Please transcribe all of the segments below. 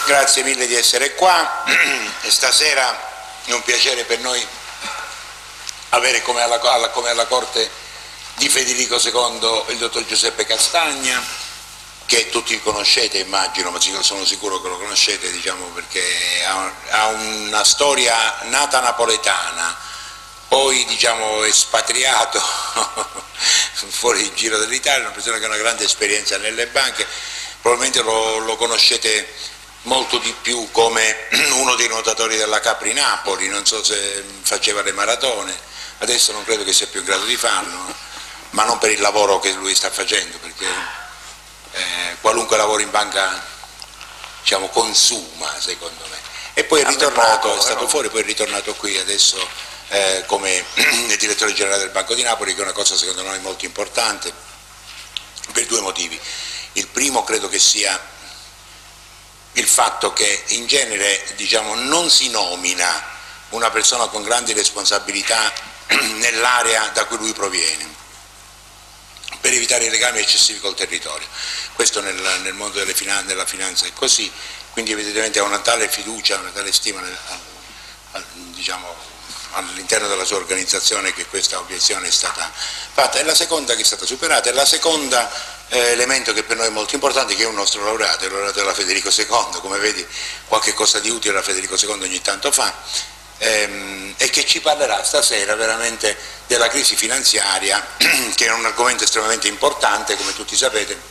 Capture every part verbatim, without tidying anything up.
Grazie mille di essere qua e stasera è un piacere per noi avere come alla, alla, come alla corte di Federico secondo il dottor Giuseppe Castagna, che tutti conoscete immagino, ma sono sicuro che lo conoscete, diciamo, perché ha, ha una storia nata napoletana, poi diciamo espatriato fuori il giro dell'Italia, una persona che ha una grande esperienza nelle banche, probabilmente lo, lo conoscete molto di più come uno dei nuotatori della Capri Napoli, non so se faceva le maratone, adesso non credo che sia più in grado di farlo, ma non per il lavoro che lui sta facendo, perché eh, qualunque lavoro in banca, diciamo, consuma, secondo me. E poi è ritornato, è stato fuori, poi è ritornato qui adesso eh, come direttore generale del Banco di Napoli, che è una cosa secondo noi molto importante per due motivi. Il primo credo che sia il fatto che in genere, diciamo, non si nomina una persona con grandi responsabilità nell'area da cui lui proviene, per evitare i legami eccessivi col territorio. Questo nel, nel mondo delle finan della finanza è così, quindi evidentemente ha una tale fiducia, una tale stima nel, al, diciamo, all'interno della sua organizzazione, che questa obiezione è stata fatta. E la seconda che è stata superata, e la seconda eh, elemento che per noi è molto importante, che è un nostro laureato, il laureato della Federico secondo, come vedi qualche cosa di utile la Federico secondo ogni tanto fa, ehm, e che ci parlerà stasera veramente della crisi finanziaria, che è un argomento estremamente importante, come tutti sapete,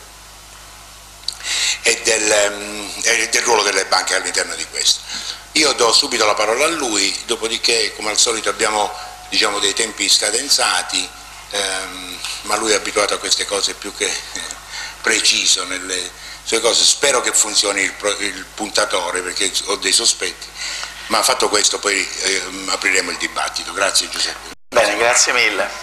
e del, ehm, e del ruolo delle banche all'interno di questo. Io do subito la parola a lui, dopodiché come al solito abbiamo, diciamo, dei tempi scadenzati, ehm, ma lui è abituato a queste cose, più che preciso nelle sue cose. Spero che funzioni il, il puntatore, perché ho dei sospetti, ma fatto questo poi ehm, apriremo il dibattito. Grazie Giuseppe. Bene, grazie mille.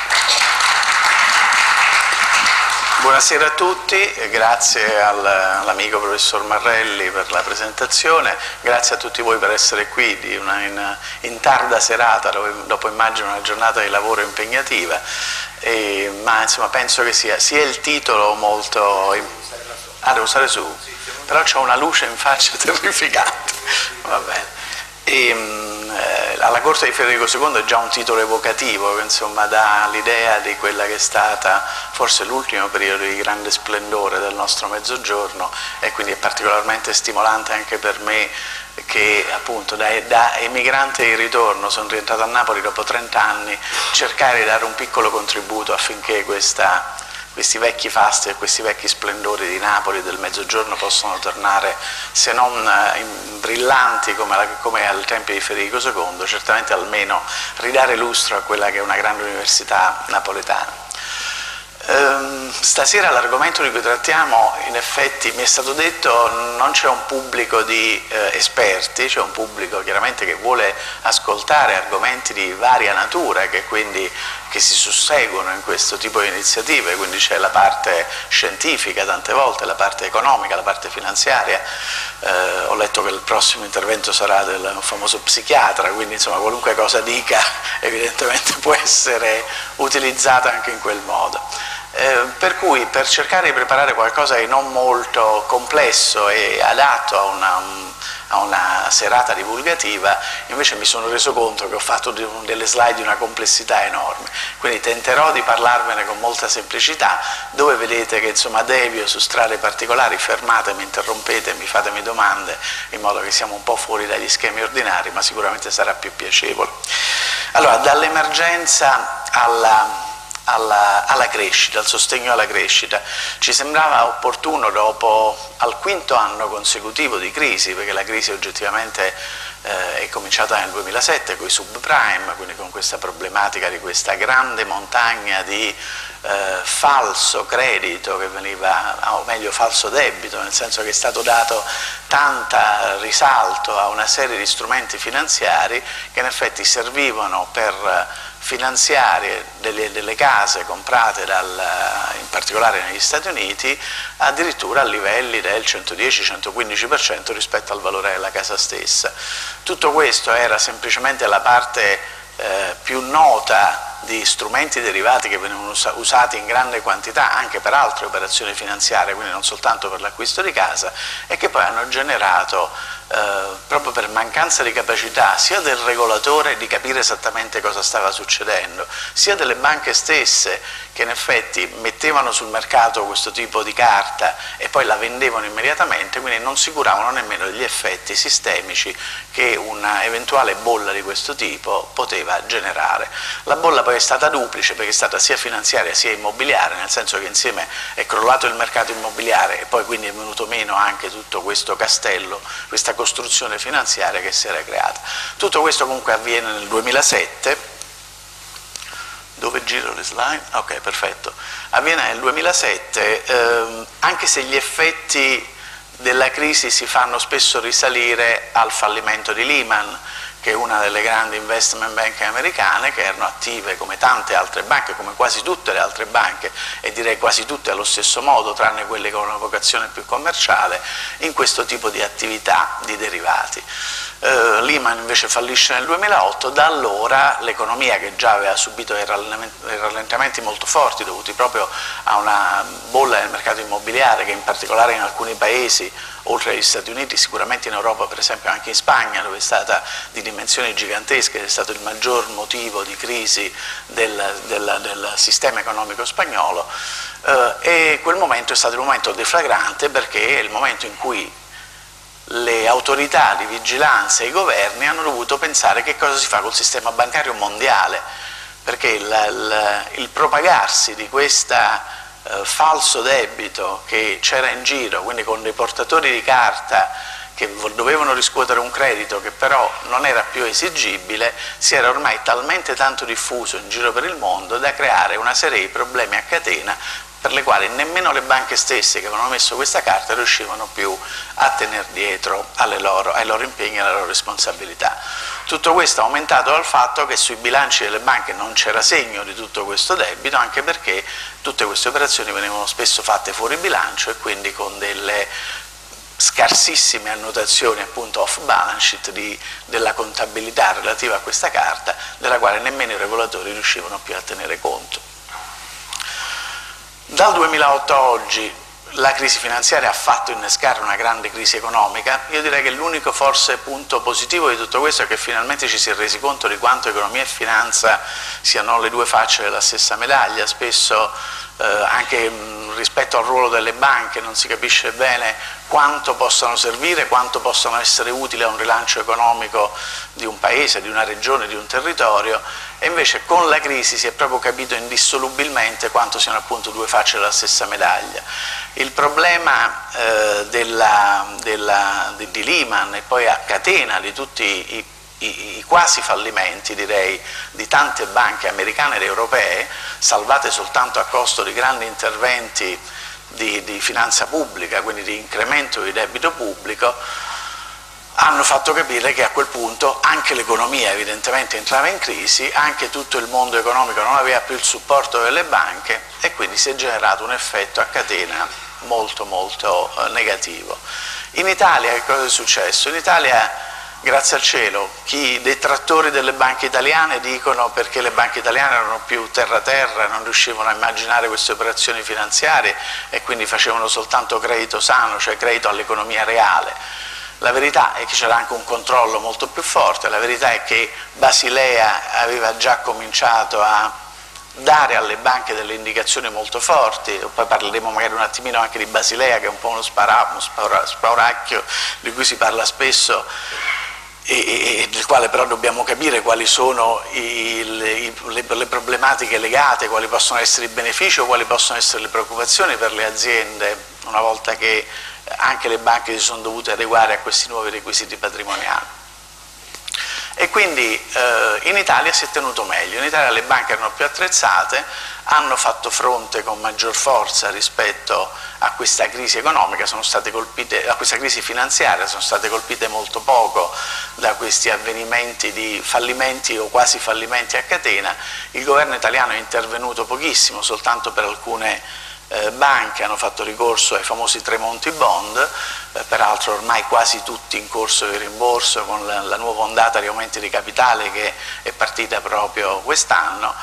Buonasera a tutti, grazie all'amico professor Marrelli per la presentazione, grazie a tutti voi per essere qui di una, in, in tarda serata, dove, dopo immagino una giornata di lavoro impegnativa, e, ma insomma penso che sia, sia il titolo molto... Ah, devo stare su? Però c'ho una luce in faccia terrificante, va bene. E, eh, alla corte di Federico secondo è già un titolo evocativo, che insomma dà l'idea di quella che è stata forse l'ultimo periodo di grande splendore del nostro mezzogiorno, e quindi è particolarmente stimolante anche per me, che appunto da, da emigrante di ritorno sono rientrato a Napoli dopo trenta anni, cercare di dare un piccolo contributo affinché questa questi vecchi fasti e questi vecchi splendori di Napoli e del Mezzogiorno possono tornare, se non brillanti come, la, come al tempo di Federico secondo, certamente almeno ridare lustro a quella che è una grande università napoletana. Ehm, stasera l'argomento di cui trattiamo, in effetti mi è stato detto, non c'è un pubblico di eh, esperti, c'è un pubblico chiaramente che vuole ascoltare argomenti di varia natura, che quindi che si susseguono in questo tipo di iniziative, quindi c'è la parte scientifica tante volte, la parte economica, la parte finanziaria. Eh, ho letto che il prossimo intervento sarà del famoso psichiatra, quindi insomma qualunque cosa dica evidentemente può essere utilizzata anche in quel modo. Eh, per cui per cercare di preparare qualcosa di non molto complesso e adatto a una, a una serata divulgativa, invece mi sono reso conto che ho fatto di un, delle slide di una complessità enorme, quindi tenterò di parlarvene con molta semplicità. Dove vedete che insomma devio su strade particolari, fermatemi, interrompetemi, fatemi domande, in modo che siamo un po' fuori dagli schemi ordinari, ma sicuramente sarà più piacevole. Allora, dall'emergenza alla Alla, alla crescita, al sostegno alla crescita. Ci sembrava opportuno, dopo al quinto anno consecutivo di crisi, perché la crisi oggettivamente eh, è cominciata nel duemilasette con i subprime, quindi con questa problematica di questa grande montagna di eh, falso credito che veniva, o meglio falso debito, nel senso che è stato dato tanta risalto a una serie di strumenti finanziari che in effetti servivano per finanziarie delle, delle case comprate dal, in particolare negli Stati Uniti, addirittura a livelli del centodieci centoquindici per cento rispetto al valore della casa stessa. Tutto questo era semplicemente la parte eh, più nota di strumenti derivati che venivano usati in grande quantità anche per altre operazioni finanziarie, quindi non soltanto per l'acquisto di casa, e che poi hanno generato, eh, proprio per mancanza di capacità sia del regolatore di capire esattamente cosa stava succedendo, sia delle banche stesse che in effetti mettevano sul mercato questo tipo di carta e poi la vendevano immediatamente, quindi non si curavano nemmeno degli effetti sistemici che una eventuale bolla di questo tipo poteva generare. La bolla poi è stata duplice, perché è stata sia finanziaria sia immobiliare, nel senso che insieme è crollato il mercato immobiliare e poi quindi è venuto meno anche tutto questo castello, questa costruzione finanziaria che si era creata. Tutto questo comunque avviene nel duemilasette. Dove giro le slide? Ok, perfetto. Avviene nel duemilasette, ehm, anche se gli effetti della crisi si fanno spesso risalire al fallimento di Lehman, che è una delle grandi investment bank americane, che erano attive come tante altre banche, come quasi tutte le altre banche, e direi quasi tutte allo stesso modo, tranne quelle con una vocazione più commerciale, in questo tipo di attività di derivati. Uh, Lehman invece fallisce nel duemilaotto, da allora l'economia, che già aveva subito dei rallentamenti molto forti dovuti proprio a una bolla nel mercato immobiliare che in particolare in alcuni paesi, oltre agli Stati Uniti, sicuramente in Europa, per esempio anche in Spagna, dove è stata di dimensioni gigantesche, è stato il maggior motivo di crisi del, del, del sistema economico spagnolo, uh, e quel momento è stato il momento deflagrante, perché è il momento in cui le autorità di vigilanza e i governi hanno dovuto pensare che cosa si fa col sistema bancario mondiale, perché il, il, il propagarsi di questo eh, falso debito che c'era in giro, quindi con dei portatori di carta che dovevano riscuotere un credito che però non era più esigibile, si era ormai talmente tanto diffuso in giro per il mondo da creare una serie di problemi a catena per le quali nemmeno le banche stesse che avevano messo questa carta riuscivano più a tenere dietro alle loro, ai loro impegni e alle loro responsabilità. Tutto questo è aumentato dal fatto che sui bilanci delle banche non c'era segno di tutto questo debito, anche perché tutte queste operazioni venivano spesso fatte fuori bilancio e quindi con delle scarsissime annotazioni appunto off balance sheet di, della contabilità relativa a questa carta, della quale nemmeno i regolatori riuscivano più a tenere conto. Dal duemilaotto a oggi la crisi finanziaria ha fatto innescare una grande crisi economica. Io direi che l'unico forse punto positivo di tutto questo è che finalmente ci si è resi conto di quanto economia e finanza siano le due facce della stessa medaglia. Spesso eh, anche mh, rispetto al ruolo delle banche non si capisce bene quanto possano servire, quanto possano essere utili a un rilancio economico di un paese, di una regione, di un territorio, e invece con la crisi si è proprio capito indissolubilmente quanto siano appunto due facce della stessa medaglia. Il problema eh, della, della, di, di Lehman e poi a catena di tutti i, i, i quasi fallimenti, direi, di tante banche americane ed europee, salvate soltanto a costo di grandi interventi di, di finanza pubblica, quindi di incremento di debito pubblico, hanno fatto capire che a quel punto anche l'economia evidentemente entrava in crisi, anche tutto il mondo economico non aveva più il supporto delle banche e quindi si è generato un effetto a catena molto molto eh, negativo. In Italia che cosa è successo? In Italia, grazie al cielo, i detrattori delle banche italiane dicono perché le banche italiane erano più terra-terra, non riuscivano a immaginare queste operazioni finanziarie e quindi facevano soltanto credito sano, cioè credito all'economia reale. La verità è che c'era anche un controllo molto più forte, la verità è che Basilea aveva già cominciato a dare alle banche delle indicazioni molto forti, poi parleremo magari un attimino anche di Basilea, che è un po' uno, spara, uno spaura, spauracchio di cui si parla spesso e, e del quale però dobbiamo capire quali sono i, le, le, le problematiche legate, quali possono essere i benefici o quali possono essere le preoccupazioni per le aziende una volta che anche le banche si sono dovute adeguare a questi nuovi requisiti patrimoniali. E quindi eh, in Italia si è tenuto meglio, in Italia le banche erano più attrezzate, hanno fatto fronte con maggior forza rispetto a questa crisi economica, sono state colpite, a questa crisi finanziaria, sono state colpite molto poco da questi avvenimenti di fallimenti o quasi fallimenti a catena. Il governo italiano è intervenuto pochissimo, soltanto per alcune Eh, banche hanno fatto ricorso ai famosi Tremonti Bond, eh, peraltro ormai quasi tutti in corso di rimborso con la, la nuova ondata di aumenti di capitale che è partita proprio quest'anno,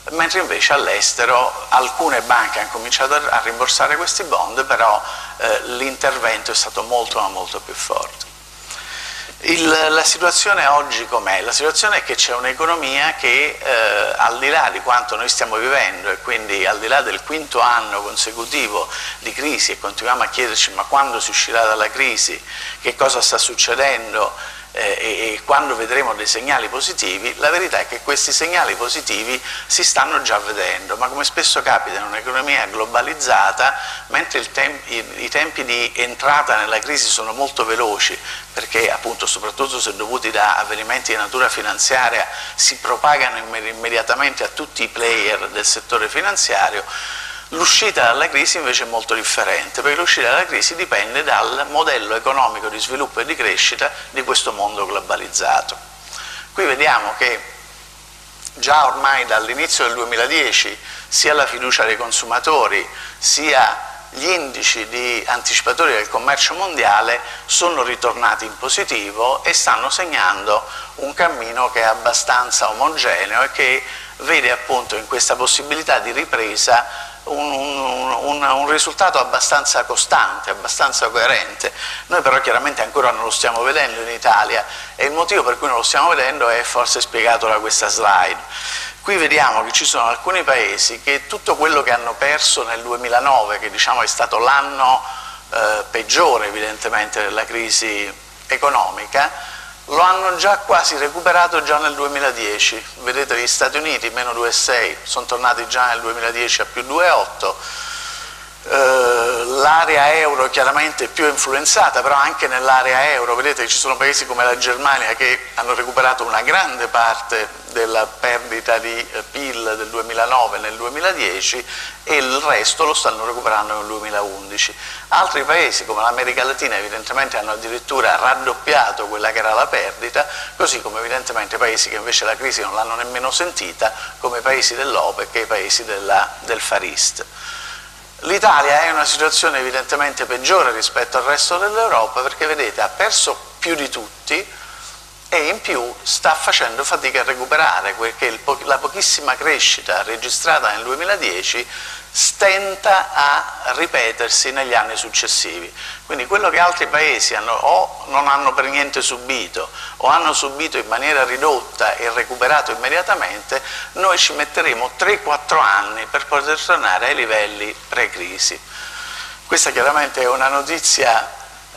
mentre invece all'estero alcune banche hanno cominciato a rimborsare questi bond, però eh, l'intervento è stato molto ma molto più forte. Il, la situazione oggi com'è? La situazione è che c'è un'economia che eh, al di là di quanto noi stiamo vivendo e quindi al di là del quinto anno consecutivo di crisi, e continuiamo a chiederci ma quando si uscirà dalla crisi, che cosa sta succedendo eh, e, e quando vedremo dei segnali positivi, la verità è che questi segnali positivi si stanno già vedendo, ma come spesso capita in un'economia globalizzata, mentre il temp i, i tempi di entrata nella crisi sono molto veloci, perché appunto soprattutto se dovuti da avvenimenti di natura finanziaria si propagano immediatamente a tutti i player del settore finanziario, l'uscita dalla crisi invece è molto differente, perché l'uscita dalla crisi dipende dal modello economico di sviluppo e di crescita di questo mondo globalizzato. Qui vediamo che già ormai dall'inizio del duemiladieci sia la fiducia dei consumatori sia gli indici di anticipatori del commercio mondiale sono ritornati in positivo e stanno segnando un cammino che è abbastanza omogeneo e che vede appunto in questa possibilità di ripresa un, un, un, un risultato abbastanza costante, abbastanza coerente. Noi però chiaramente ancora non lo stiamo vedendo in Italia e il motivo per cui non lo stiamo vedendo è forse spiegato da questa slide. Qui vediamo che ci sono alcuni paesi che tutto quello che hanno perso nel duemilanove, che diciamo è stato l'anno eh, peggiore evidentemente della crisi economica, lo hanno già quasi recuperato già nel duemiladieci. Vedete gli Stati Uniti meno due virgola sei, sono tornati già nel duemiladieci a più due virgola otto, eh, l'area euro chiaramente è più influenzata, però anche nell'area euro vedete che ci sono paesi come la Germania che hanno recuperato una grande parte della perdita di P I L del duemilanove nel duemiladieci e il resto lo stanno recuperando nel duemilaundici. Altri paesi come l'America Latina evidentemente hanno addirittura raddoppiato quella che era la perdita, così come evidentemente paesi che invece la crisi non l'hanno nemmeno sentita, come i paesi dell'OPEC e i paesi della, del Far East. L'Italia è in una situazione evidentemente peggiore rispetto al resto dell'Europa perché vedete ha perso più di tutti e in più sta facendo fatica a recuperare perché il po la pochissima crescita registrata nel duemiladieci stenta a ripetersi negli anni successivi. Quindi quello che altri paesi hanno, o non hanno per niente subito o hanno subito in maniera ridotta e recuperato immediatamente, noi ci metteremo tre quattro anni per poter tornare ai livelli pre-crisi. Questa chiaramente è una notizia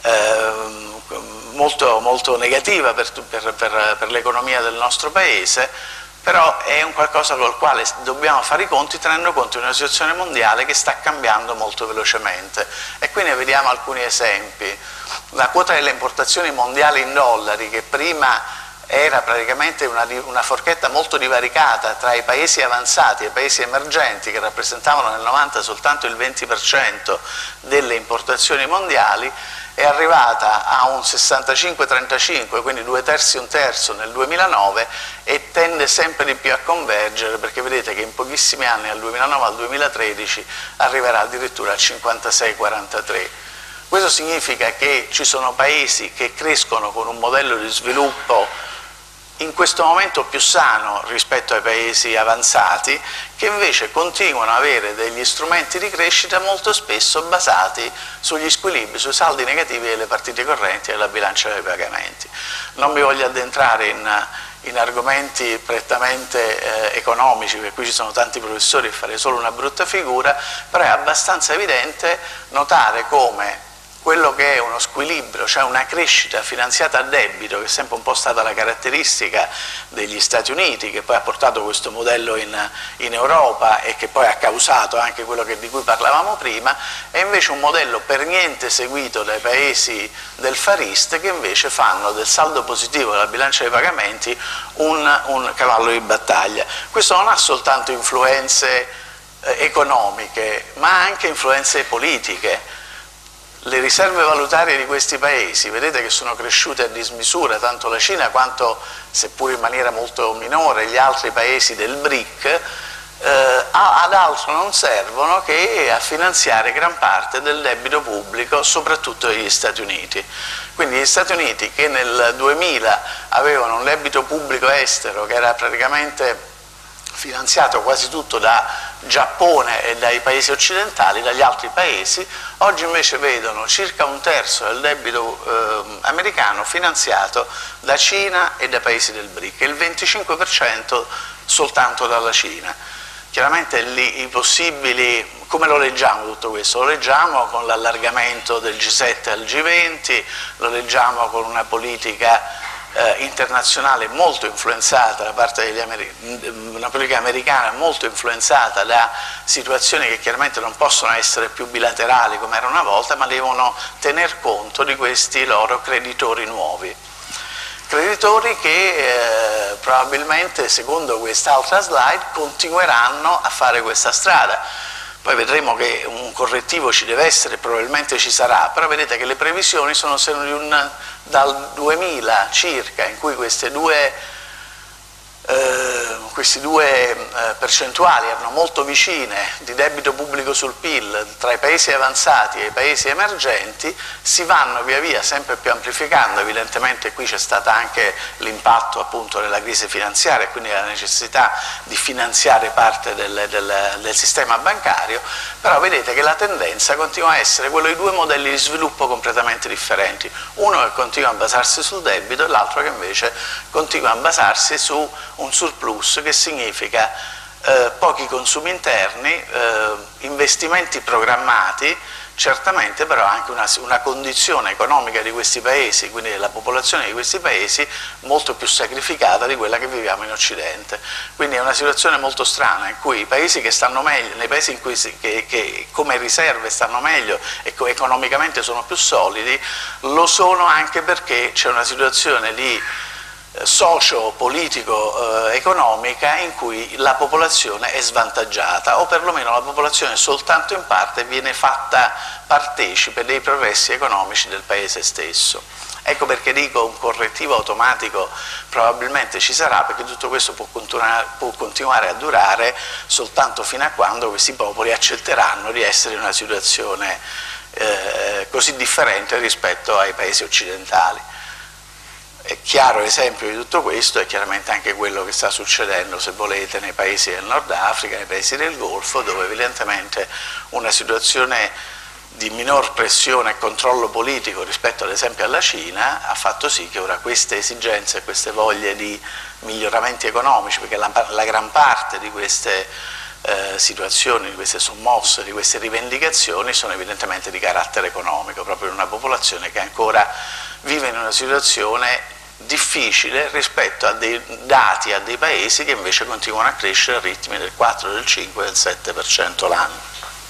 eh, molto, molto negativa per, per, per, per l'economia del nostro paese, però è un qualcosa con il quale dobbiamo fare i conti tenendo conto di una situazione mondiale che sta cambiando molto velocemente e qui ne vediamo alcuni esempi. La quota delle importazioni mondiali in dollari, che prima era praticamente una, una forchetta molto divaricata tra i paesi avanzati e i paesi emergenti che rappresentavano nel novanta soltanto il venti per cento delle importazioni mondiali, è arrivata a un sessantacinque trentacinque, quindi due terzi un terzo nel duemilanove e tende sempre di più a convergere perché vedete che in pochissimi anni, dal duemilanove al duemilatredici, arriverà addirittura al cinquantasei quarantatré. Questo significa che ci sono paesi che crescono con un modello di sviluppo in questo momento più sano rispetto ai paesi avanzati, che invece continuano ad avere degli strumenti di crescita molto spesso basati sugli squilibri, sui saldi negativi delle partite correnti e della bilancia dei pagamenti. Non mi voglio addentrare in, in argomenti prettamente eh, economici, perché qui ci sono tanti professori e farei solo una brutta figura, però è abbastanza evidente notare come quello che è uno squilibrio, cioè una crescita finanziata a debito, che è sempre un po' stata la caratteristica degli Stati Uniti, che poi ha portato questo modello in, in Europa e che poi ha causato anche quello che, di cui parlavamo prima, è invece un modello per niente seguito dai paesi del Far East, che invece fanno del saldo positivo della bilancia dei pagamenti un, un cavallo di battaglia. Questo non ha soltanto influenze eh, economiche, ma anche influenze politiche. Le riserve valutarie di questi paesi, vedete che sono cresciute a dismisura, tanto la Cina quanto, seppur in maniera molto minore, gli altri paesi del BRIC, eh, ad altro non servono che a finanziare gran parte del debito pubblico, soprattutto degli Stati Uniti. Quindi gli Stati Uniti, che nel duemila avevano un debito pubblico estero che era praticamente finanziato quasi tutto da Giappone e dai paesi occidentali, dagli altri paesi, oggi invece vedono circa un terzo del debito eh, americano finanziato da Cina e dai paesi del BRIC e il venticinque per cento soltanto dalla Cina. Chiaramente lì, i possibili, come lo leggiamo tutto questo? Lo leggiamo con l'allargamento del G sette al G venti, lo leggiamo con una politica eh, internazionale molto influenzata da parte degli americani, una politica americana molto influenzata da situazioni che chiaramente non possono essere più bilaterali come era una volta, ma devono tener conto di questi loro creditori nuovi. Creditori che eh, probabilmente, secondo quest'altra slide, continueranno a fare questa strada. Poi vedremo che un correttivo ci deve essere, probabilmente ci sarà, però vedete che le previsioni sono di un, dal duemila circa, in cui queste due, eh, queste due eh, percentuali erano molto vicine di debito pubblico sul P I L tra i paesi avanzati e i paesi emergenti, si vanno via via sempre più amplificando. Evidentemente qui c'è stato anche l'impatto appunto della crisi finanziaria e quindi la necessità di finanziare parte del, del, del sistema bancario, però vedete che la tendenza continua a essere quello di due modelli di sviluppo completamente differenti, uno che continua a basarsi sul debito e l'altro che invece continua a basarsi su un surplus, che significa eh, pochi consumi interni, eh, investimenti programmati, certamente però anche una, una condizione economica di questi paesi, quindi della popolazione di questi paesi, molto più sacrificata di quella che viviamo in Occidente. Quindi è una situazione molto strana in cui i paesi che stanno meglio, nei paesi in cui si, che, che come riserve stanno meglio e economicamente sono più solidi, lo sono anche perché c'è una situazione di socio-politico-economica in cui la popolazione è svantaggiata, o perlomeno la popolazione soltanto in parte viene fatta partecipe dei progressi economici del paese stesso. Ecco perché dico un correttivo automatico probabilmente ci sarà, perché tutto questo può continuare, può continuare a durare soltanto fino a quando questi popoli accetteranno di essere in una situazione eh, così differente rispetto ai paesi occidentali. È chiaro esempio di tutto questo è chiaramente anche quello che sta succedendo, se volete, nei paesi del Nord Africa, nei paesi del Golfo, dove evidentemente una situazione di minor pressione e controllo politico rispetto ad esempio alla Cina ha fatto sì che ora queste esigenze e queste voglie di miglioramenti economici, perché la, la gran parte di queste eh, situazioni, di queste sommosse, di queste rivendicazioni sono evidentemente di carattere economico, proprio in una popolazione che ancora vive in una situazione difficile rispetto a dei dati, a dei paesi che invece continuano a crescere a ritmi del quattro, del cinque, del sette per cento l'anno.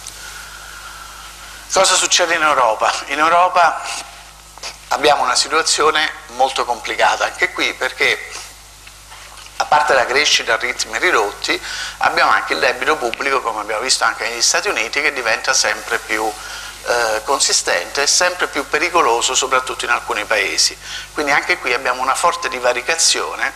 Cosa succede in Europa? In Europa abbiamo una situazione molto complicata anche qui, perché a parte la crescita a ritmi ridotti abbiamo anche il debito pubblico, come abbiamo visto anche negli Stati Uniti, che diventa sempre più Eh, consistente e sempre più pericoloso, soprattutto in alcuni paesi. Quindi anche qui abbiamo una forte divaricazione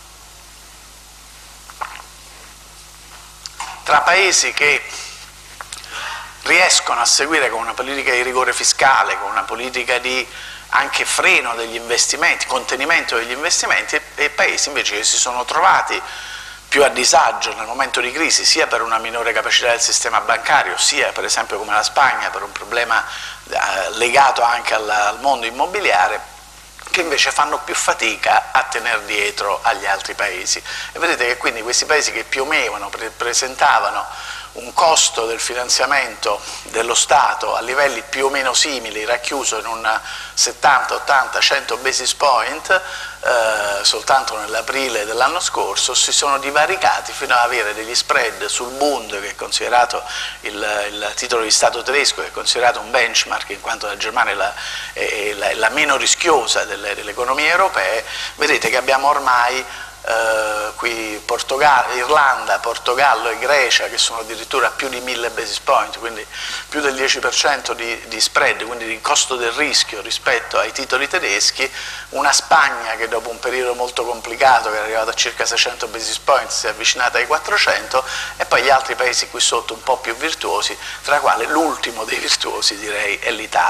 tra paesi che riescono a seguire con una politica di rigore fiscale, con una politica di anche freno degli investimenti, contenimento degli investimenti, e, e paesi invece che si sono trovati più a disagio nel momento di crisi, sia per una minore capacità del sistema bancario, sia per esempio come la Spagna per un problema eh, legato anche al, al mondo immobiliare, che invece fanno più fatica a tenere dietro agli altri paesi. E vedete che quindi questi paesi che più o meno pre presentavano un costo del finanziamento dello Stato a livelli più o meno simili, racchiuso in un settanta, ottanta, cento basis point, eh, soltanto nell'aprile dell'anno scorso, si sono divaricati fino ad avere degli spread sul Bund, che è considerato il, il titolo di Stato tedesco, che è considerato un benchmark in quanto la Germania è la, è la, è la meno rischiosa delle, delle economie europee. Vedete che abbiamo ormai Uh, qui Portogallo, Irlanda, Portogallo e Grecia che sono addirittura più di mille basis point, quindi più del dieci per cento di, di spread, quindi di costo del rischio rispetto ai titoli tedeschi, una Spagna che dopo un periodo molto complicato, che è arrivata a circa seicento basis point, si è avvicinata ai quattrocento, e poi gli altri paesi qui sotto un po' più virtuosi, tra i quali l'ultimo dei virtuosi direi è l'Italia.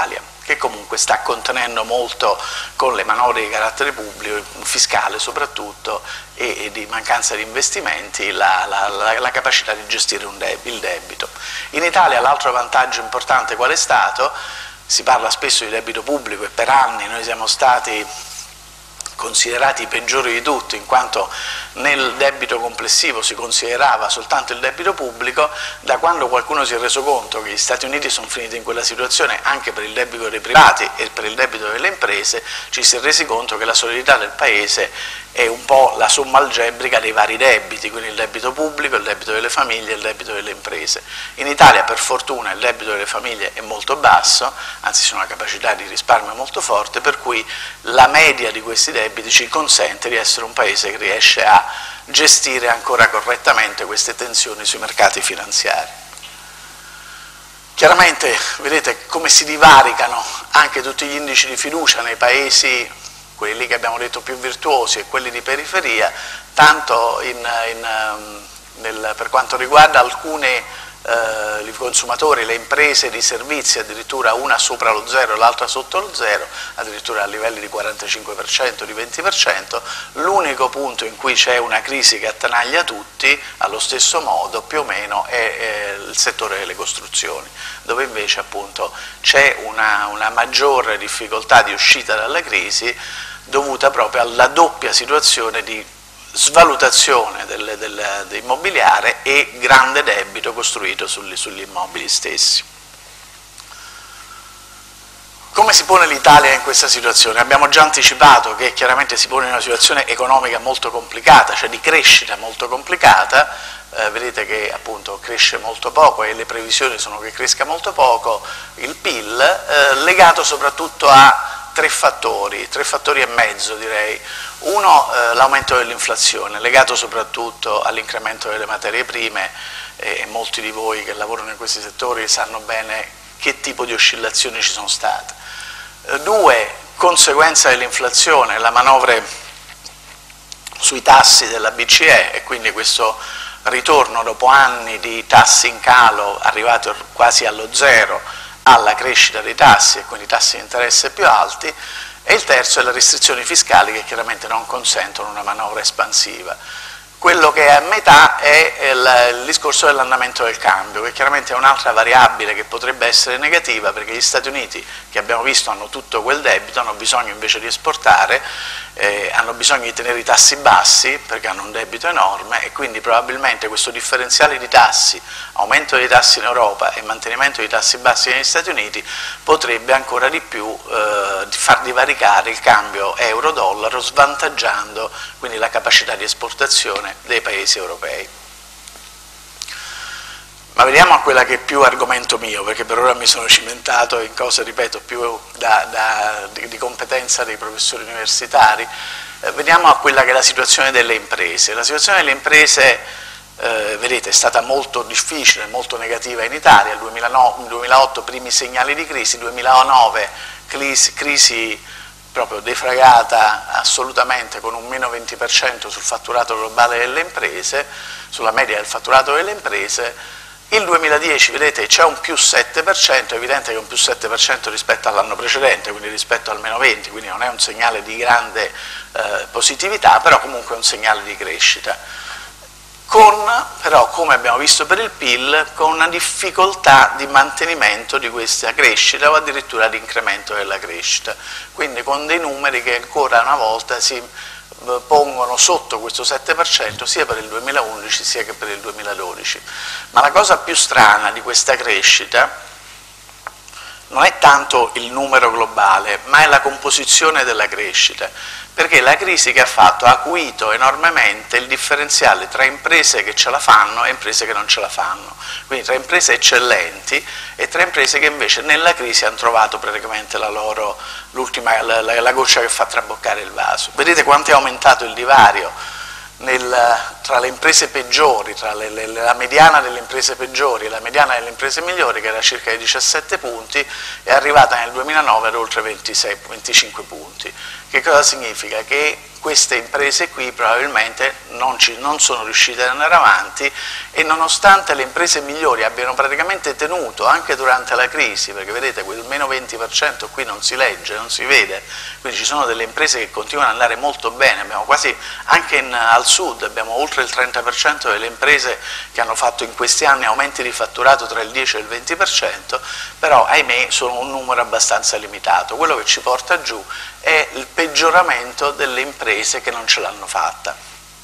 che comunque sta contenendo molto con le manovre di carattere pubblico, fiscale soprattutto, e, e di mancanza di investimenti, la, la, la, la capacità di gestire un deb- il debito. In Italia l'altro vantaggio importante qual è stato? Si parla spesso di debito pubblico e per anni noi siamo stati considerati i peggiori di tutti, in quanto nel debito complessivo si considerava soltanto il debito pubblico. Da quando qualcuno si è reso conto che gli Stati Uniti sono finiti in quella situazione anche per il debito dei privati e per il debito delle imprese, ci si è resi conto che la solidità del Paese è un po' la somma algebrica dei vari debiti, quindi il debito pubblico, il debito delle famiglie e il debito delle imprese. In Italia per fortuna il debito delle famiglie è molto basso, anzi c'è una capacità di risparmio molto forte, per cui la media di questi debiti ci consente di essere un Paese che riesce a gestire ancora correttamente queste tensioni sui mercati finanziari. Chiaramente vedete come si divaricano anche tutti gli indici di fiducia nei Paesi, quelli che abbiamo detto più virtuosi e quelli di periferia, tanto in, in, nel, per quanto riguarda alcuni eh, i consumatori, le imprese di servizi, addirittura una sopra lo zero e l'altra sotto lo zero, addirittura a livelli di quarantacinque per cento, di venti per cento. L'unico punto in cui c'è una crisi che attanaglia tutti allo stesso modo più o meno è, è il settore delle costruzioni, dove invece appunto c'è una, una maggiore difficoltà di uscita dalla crisi dovuta proprio alla doppia situazione di svalutazione del, del, dell'immobiliare e grande debito costruito sugli, sugli immobili stessi. Come si pone l'Italia in questa situazione? Abbiamo già anticipato che chiaramente si pone in una situazione economica molto complicata, cioè di crescita molto complicata. Eh, vedete che appunto cresce molto poco e le previsioni sono che cresca molto poco il P I L, eh, legato soprattutto a tre fattori, tre fattori e mezzo direi. Uno, eh, l'aumento dell'inflazione, legato soprattutto all'incremento delle materie prime, eh, e molti di voi che lavorano in questi settori sanno bene che tipo di oscillazioni ci sono state. Eh, due, conseguenza dell'inflazione, la manovra sui tassi della B C E e quindi questo ritorno dopo anni di tassi in calo arrivati quasi allo zero alla crescita dei tassi e quindi tassi di interesse più alti, e il terzo è le restrizioni fiscali che chiaramente non consentono una manovra espansiva. Quello che è a metà è il, il discorso dell'andamento del cambio, che chiaramente è un'altra variabile che potrebbe essere negativa, perché gli Stati Uniti, che abbiamo visto hanno tutto quel debito, hanno bisogno invece di esportare, eh, hanno bisogno di tenere i tassi bassi perché hanno un debito enorme, e quindi probabilmente questo differenziale di tassi, aumento dei tassi in Europa e mantenimento dei tassi bassi negli Stati Uniti, potrebbe ancora di più eh, far divaricare il cambio euro-dollaro, svantaggiando quindi la capacità di esportazione dei paesi europei. Ma veniamo a quella che è più argomento mio, perché per ora mi sono cimentato in cose, ripeto, più da, da, di, di competenza dei professori universitari. Eh, veniamo a quella che è la situazione delle imprese. La situazione delle imprese, eh, vedete, è stata molto difficile, molto negativa in Italia. Nel duemilaotto primi segnali di crisi, duemilanove crisi, crisi proprio defragata assolutamente, con un meno venti per cento sul fatturato globale delle imprese, sulla media del fatturato delle imprese. Il duemiladieci, vedete, c'è un più sette per cento, è evidente che è un più sette per cento rispetto all'anno precedente, quindi rispetto al meno venti, quindi non è un segnale di grande eh, positività, però comunque è un segnale di crescita. Con, però, come abbiamo visto per il P I L, con una difficoltà di mantenimento di questa crescita o addirittura di incremento della crescita, quindi con dei numeri che ancora una volta si pongono sotto questo sette per cento sia per il duemilaundici sia che per il duemiladodici. Ma la cosa più strana di questa crescita non è tanto il numero globale, ma è la composizione della crescita, perché la crisi che ha fatto ha acuito enormemente il differenziale tra imprese che ce la fanno e imprese che non ce la fanno, quindi tra imprese eccellenti e tra imprese che invece nella crisi hanno trovato praticamente la loro, l'ultima, la, la, la goccia che fa traboccare il vaso. Vedete quanto è aumentato il divario nel, tra le imprese peggiori, tra le, le, la mediana delle imprese peggiori e la mediana delle imprese migliori, che era circa di diciassette punti, è arrivata nel duemilanove ad oltre ventisei, venticinque punti, Che cosa significa? Che queste imprese qui probabilmente non, ci, non sono riuscite ad andare avanti e nonostante le imprese migliori abbiano praticamente tenuto anche durante la crisi, perché vedete quel meno venti per cento qui non si legge, non si vede, quindi ci sono delle imprese che continuano ad andare molto bene, abbiamo quasi anche in, al sud abbiamo oltre il trenta per cento delle imprese che hanno fatto in questi anni aumenti di fatturato tra il dieci e il venti per cento, però ahimè sono un numero abbastanza limitato. Quello che ci porta giù è il peggioramento delle imprese che non ce l'hanno fatta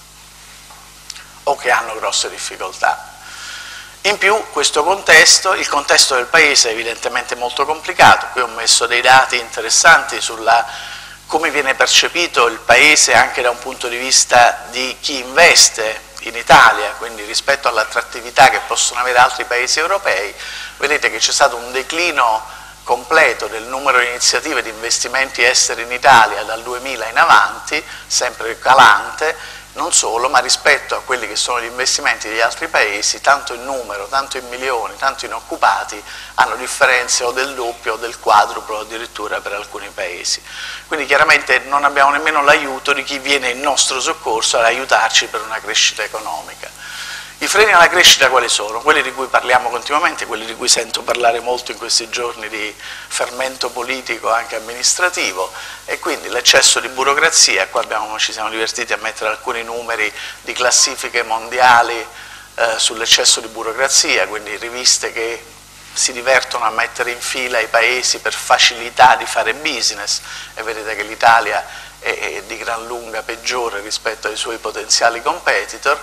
o che hanno grosse difficoltà. In più questo contesto, il contesto del paese è evidentemente molto complicato, qui ho messo dei dati interessanti sulla come viene percepito il paese anche da un punto di vista di chi investe in Italia, quindi rispetto all'attrattività che possono avere altri paesi europei. Vedete che c'è stato un declino completo del numero di iniziative di investimenti esteri in Italia dal duemila in avanti, sempre calante, non solo, ma rispetto a quelli che sono gli investimenti degli altri paesi, tanto in numero, tanto in milioni, tanto in occupati, hanno differenze o del doppio o del quadruplo addirittura per alcuni paesi. Quindi chiaramente non abbiamo nemmeno l'aiuto di chi viene in nostro soccorso ad aiutarci per una crescita economica. I freni alla crescita quali sono? Quelli di cui parliamo continuamente, quelli di cui sento parlare molto in questi giorni di fermento politico anche amministrativo, e quindi l'eccesso di burocrazia. Qua abbiamo, ci siamo divertiti a mettere alcuni numeri di classifiche mondiali eh, sull'eccesso di burocrazia, quindi riviste che si divertono a mettere in fila i paesi per facilità di fare business, e vedete che l'Italia è, è di gran lunga peggiore rispetto ai suoi potenziali competitor.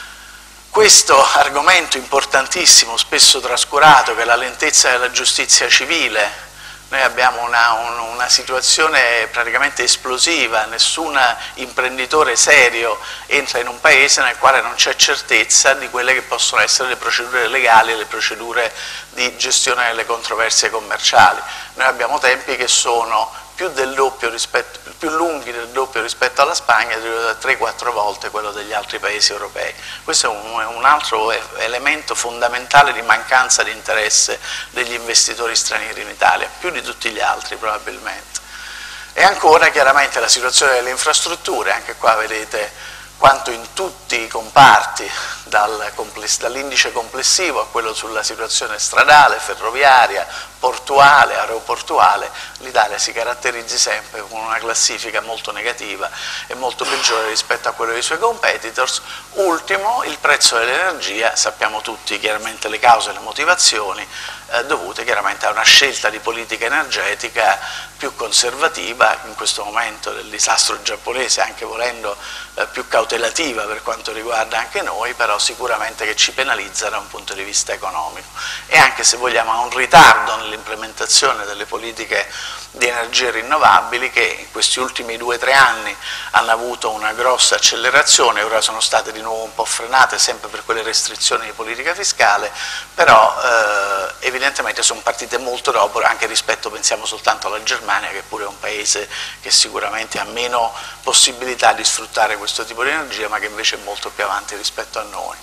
Questo argomento importantissimo, spesso trascurato, che è la lentezza della giustizia civile. Noi abbiamo una, un, una situazione praticamente esplosiva, nessun imprenditore serio entra in un paese nel quale non c'è certezza di quelle che possono essere le procedure legali e le procedure di gestione delle controversie commerciali. Noi abbiamo tempi che sono più del doppio rispetto, più lunghi del doppio rispetto alla Spagna, tre quattro volte quello degli altri paesi europei. Questo è un, un altro elemento fondamentale di mancanza di interesse degli investitori stranieri in Italia, più di tutti gli altri probabilmente. E ancora chiaramente la situazione delle infrastrutture, anche qua vedete quanto in tutti i comparti, dal compless- dall'indice complessivo a quello sulla situazione stradale, ferroviaria, portuale, aeroportuale, l'Italia si caratterizzi sempre con una classifica molto negativa e molto peggiore rispetto a quello dei suoi competitors. Ultimo, il prezzo dell'energia, sappiamo tutti chiaramente le cause e le motivazioni, eh, dovute chiaramente a una scelta di politica energetica più conservativa, in questo momento del disastro giapponese, anche volendo eh, più cautelativa per quanto riguarda anche noi, però sicuramente che ci penalizza da un punto di vista economico. E anche se vogliamo a un ritardo nell'implementazione delle politiche di energie rinnovabili che in questi ultimi due o tre anni hanno avuto una grossa accelerazione, ora sono state di nuovo un po' frenate sempre per quelle restrizioni di politica fiscale, però eh, evidentemente sono partite molto dopo, anche rispetto, pensiamo soltanto alla Germania, che pure è un paese che sicuramente ha meno possibilità di sfruttare questo tipo di energia, ma che invece è molto più avanti rispetto a noi.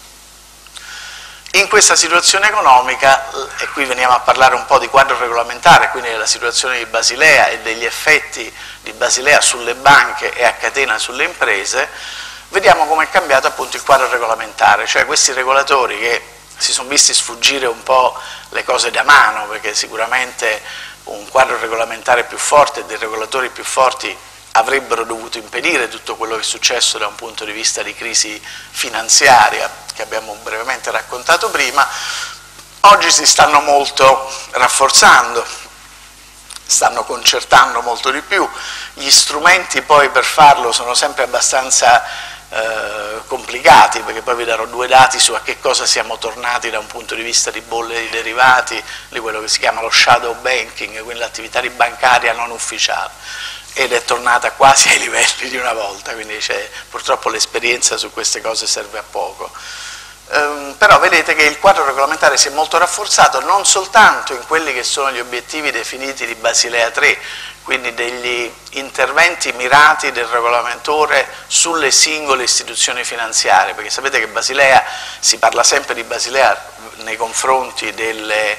In questa situazione economica, e qui veniamo a parlare un po' di quadro regolamentare, quindi della situazione di Basilea e degli effetti di Basilea sulle banche e a catena sulle imprese, vediamo come è cambiato appunto il quadro regolamentare, cioè questi regolatori che si sono visti sfuggire un po' le cose da mano, perché sicuramente un quadro regolamentare più forte e dei regolatori più forti avrebbero dovuto impedire tutto quello che è successo da un punto di vista di crisi finanziaria che abbiamo brevemente raccontato prima. Oggi si stanno molto rafforzando, stanno concertando molto di più, gli strumenti poi per farlo sono sempre abbastanza eh, complicati, perché poi vi darò due dati su a che cosa siamo tornati da un punto di vista di bolle di derivati, di quello che si chiama lo shadow banking, quindi l'attività di bancaria non ufficiale, ed è tornata quasi ai livelli di una volta, quindi purtroppo l'esperienza su queste cose serve a poco. Um, però vedete che il quadro regolamentare si è molto rafforzato, non soltanto in quelli che sono gli obiettivi definiti di Basilea tre, quindi degli interventi mirati del regolamentore sulle singole istituzioni finanziarie, perché sapete che Basilea, si parla sempre di Basilea nei confronti delle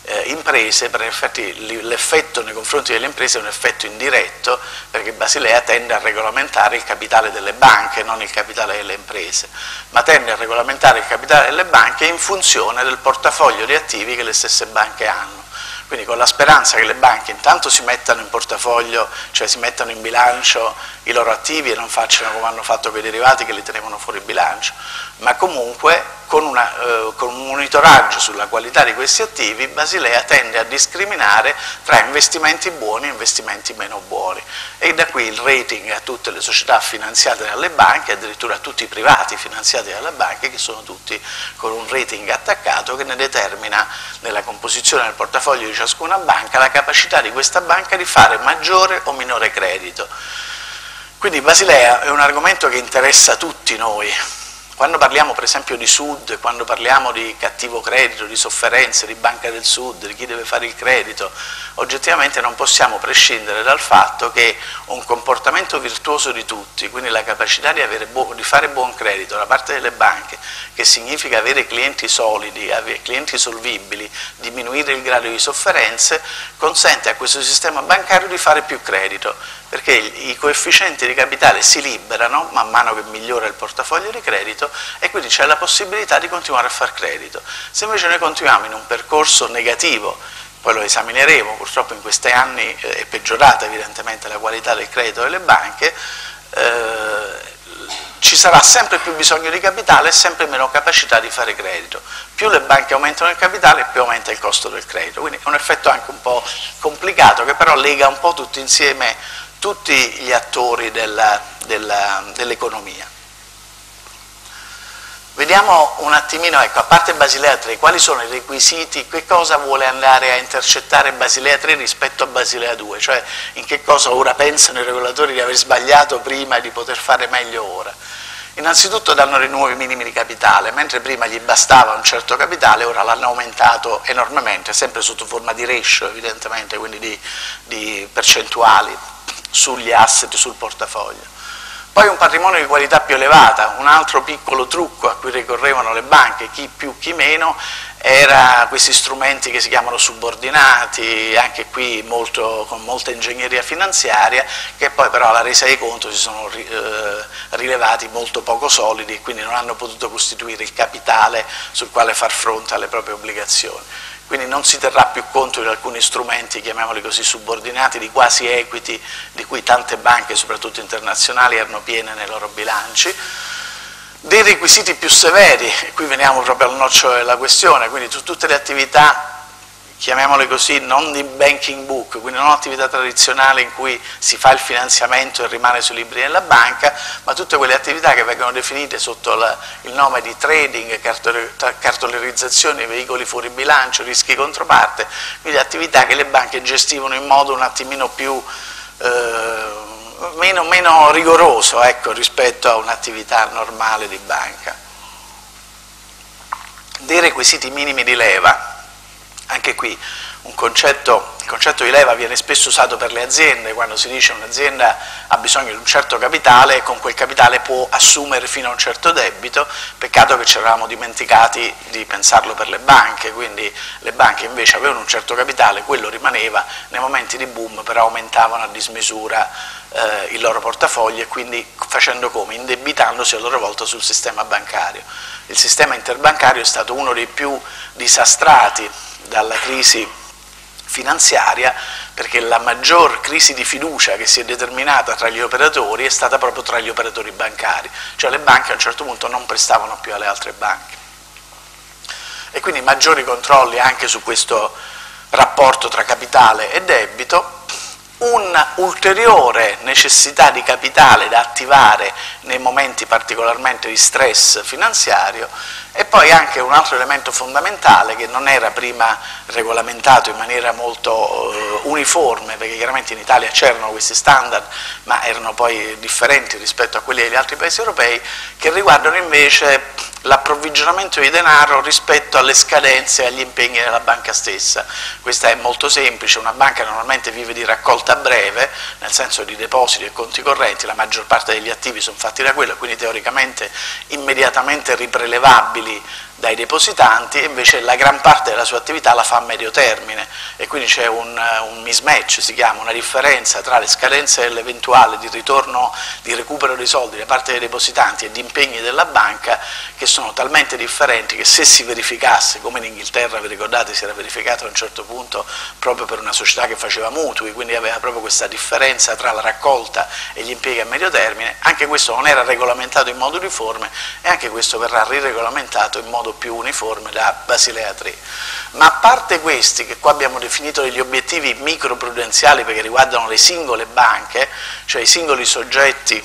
eh, imprese, per effetti l'effetto nei confronti delle imprese è un effetto indiretto, perché Basilea tende a regolamentare il capitale delle banche, non il capitale delle imprese, ma tende a regolamentare il capitale delle banche in funzione del portafoglio di attivi che le stesse banche hanno. Quindi con la speranza che le banche intanto si mettano in portafoglio, cioè si mettano in bilancio i loro attivi e non facciano come hanno fatto con i derivati che li tenevano fuori bilancio, ma comunque con, una, eh, con un monitoraggio sulla qualità di questi attivi Basilea tende a discriminare tra investimenti buoni e investimenti meno buoni, e da qui il rating a tutte le società finanziate dalle banche, addirittura a tutti i privati finanziati dalle banche, che sono tutti con un rating attaccato che ne determina nella composizione del portafoglio di ciascuna banca la capacità di questa banca di fare maggiore o minore credito. Quindi Basilea è un argomento che interessa tutti noi. Quando parliamo per esempio di Sud, quando parliamo di cattivo credito, di sofferenze, di Banca del Sud, di chi deve fare il credito, oggettivamente non possiamo prescindere dal fatto che un comportamento virtuoso di tutti, quindi la capacità di, avere di fare buon credito da parte delle banche, che significa avere clienti solidi, avere clienti solvibili, diminuire il grado di sofferenze, consente a questo sistema bancario di fare più credito, perché i coefficienti di capitale si liberano man mano che migliora il portafoglio di credito e quindi c'è la possibilità di continuare a far credito. Se invece noi continuiamo in un percorso negativo, poi lo esamineremo, purtroppo in questi anni è peggiorata evidentemente la qualità del credito delle banche, eh, ci sarà sempre più bisogno di capitale e sempre meno capacità di fare credito. Più le banche aumentano il capitale, più aumenta il costo del credito. Quindi è un effetto anche un po' complicato che però lega un po' tutti insieme tutti gli attori dell'economia. Vediamo un attimino, ecco, a parte Basilea tre, quali sono i requisiti, che cosa vuole andare a intercettare Basilea tre rispetto a Basilea due, cioè in che cosa ora pensano i regolatori di aver sbagliato prima e di poter fare meglio ora. Innanzitutto danno dei nuovi minimi di capitale, mentre prima gli bastava un certo capitale, ora l'hanno aumentato enormemente, sempre sotto forma di ratio evidentemente, quindi di, di percentuali sugli asset, sul portafoglio. Poi un patrimonio di qualità più elevata, un altro piccolo trucco a cui ricorrevano le banche, chi più chi meno, era questi strumenti che si chiamano subordinati, anche qui molto, con molta ingegneria finanziaria, che poi però alla resa dei conti si sono eh, rilevati molto poco solidi e quindi non hanno potuto costituire il capitale sul quale far fronte alle proprie obbligazioni. Quindi non si terrà più conto di alcuni strumenti, chiamiamoli così, subordinati, di quasi equity, di cui tante banche, soprattutto internazionali, erano piene nei loro bilanci. Dei requisiti più severi, e qui veniamo proprio al nocciolo della questione, quindi su tutte le attività, chiamiamole così, non di banking book, quindi non attività tradizionali in cui si fa il finanziamento e rimane sui libri della banca, ma tutte quelle attività che vengono definite sotto la, il nome di trading, cartolarizzazione, veicoli fuori bilancio, rischi controparte, quindi attività che le banche gestivano in modo un attimino più eh, meno, meno rigoroso, ecco, rispetto a un'attività normale di banca. Dei requisiti minimi di leva. Anche qui un concetto, il concetto di leva viene spesso usato per le aziende, quando si dice un'azienda ha bisogno di un certo capitale e con quel capitale può assumere fino a un certo debito, peccato che ci eravamo dimenticati di pensarlo per le banche, quindi le banche invece avevano un certo capitale, quello rimaneva, nei momenti di boom però aumentavano a dismisura eh, il loro portafoglio e quindi facendo come? Indebitandosi a loro volta sul sistema bancario. Il sistema interbancario è stato uno dei più disastrati dalla crisi finanziaria, perché la maggior crisi di fiducia che si è determinata tra gli operatori è stata proprio tra gli operatori bancari, cioè le banche a un certo punto non prestavano più alle altre banche. E quindi maggiori controlli anche su questo rapporto tra capitale e debito, un'ulteriore necessità di capitale da attivare nei momenti particolarmente di stress finanziario e poi anche un altro elemento fondamentale che non era prima regolamentato in maniera molto eh, uniforme, perché chiaramente in Italia c'erano questi standard ma erano poi differenti rispetto a quelli degli altri paesi europei, che riguardano invece l'approvvigionamento di denaro rispetto alle scadenze e agli impegni della banca stessa. Questa è molto semplice, una banca normalmente vive di raccolta breve, nel senso di depositi e conti correnti, la maggior parte degli attivi sono fatti da quello, quindi teoricamente immediatamente riprelevabili dai depositanti, e invece la gran parte della sua attività la fa a medio termine, e quindi c'è un, un mismatch, si chiama, una differenza tra le scadenze eventuali di ritorno, di recupero dei soldi da parte dei depositanti e di impegni della banca, che sono talmente differenti che se si verificasse, come in Inghilterra, vi ricordate, si era verificato a un certo punto proprio per una società che faceva mutui, quindi aveva proprio questa differenza tra la raccolta e gli impieghi a medio termine, anche questo non era regolamentato in modo uniforme, e anche questo verrà riregolamentato in modo più uniforme da Basilea tre. Ma a parte questi, che qua abbiamo definito degli obiettivi microprudenziali perché riguardano le singole banche, cioè i singoli soggetti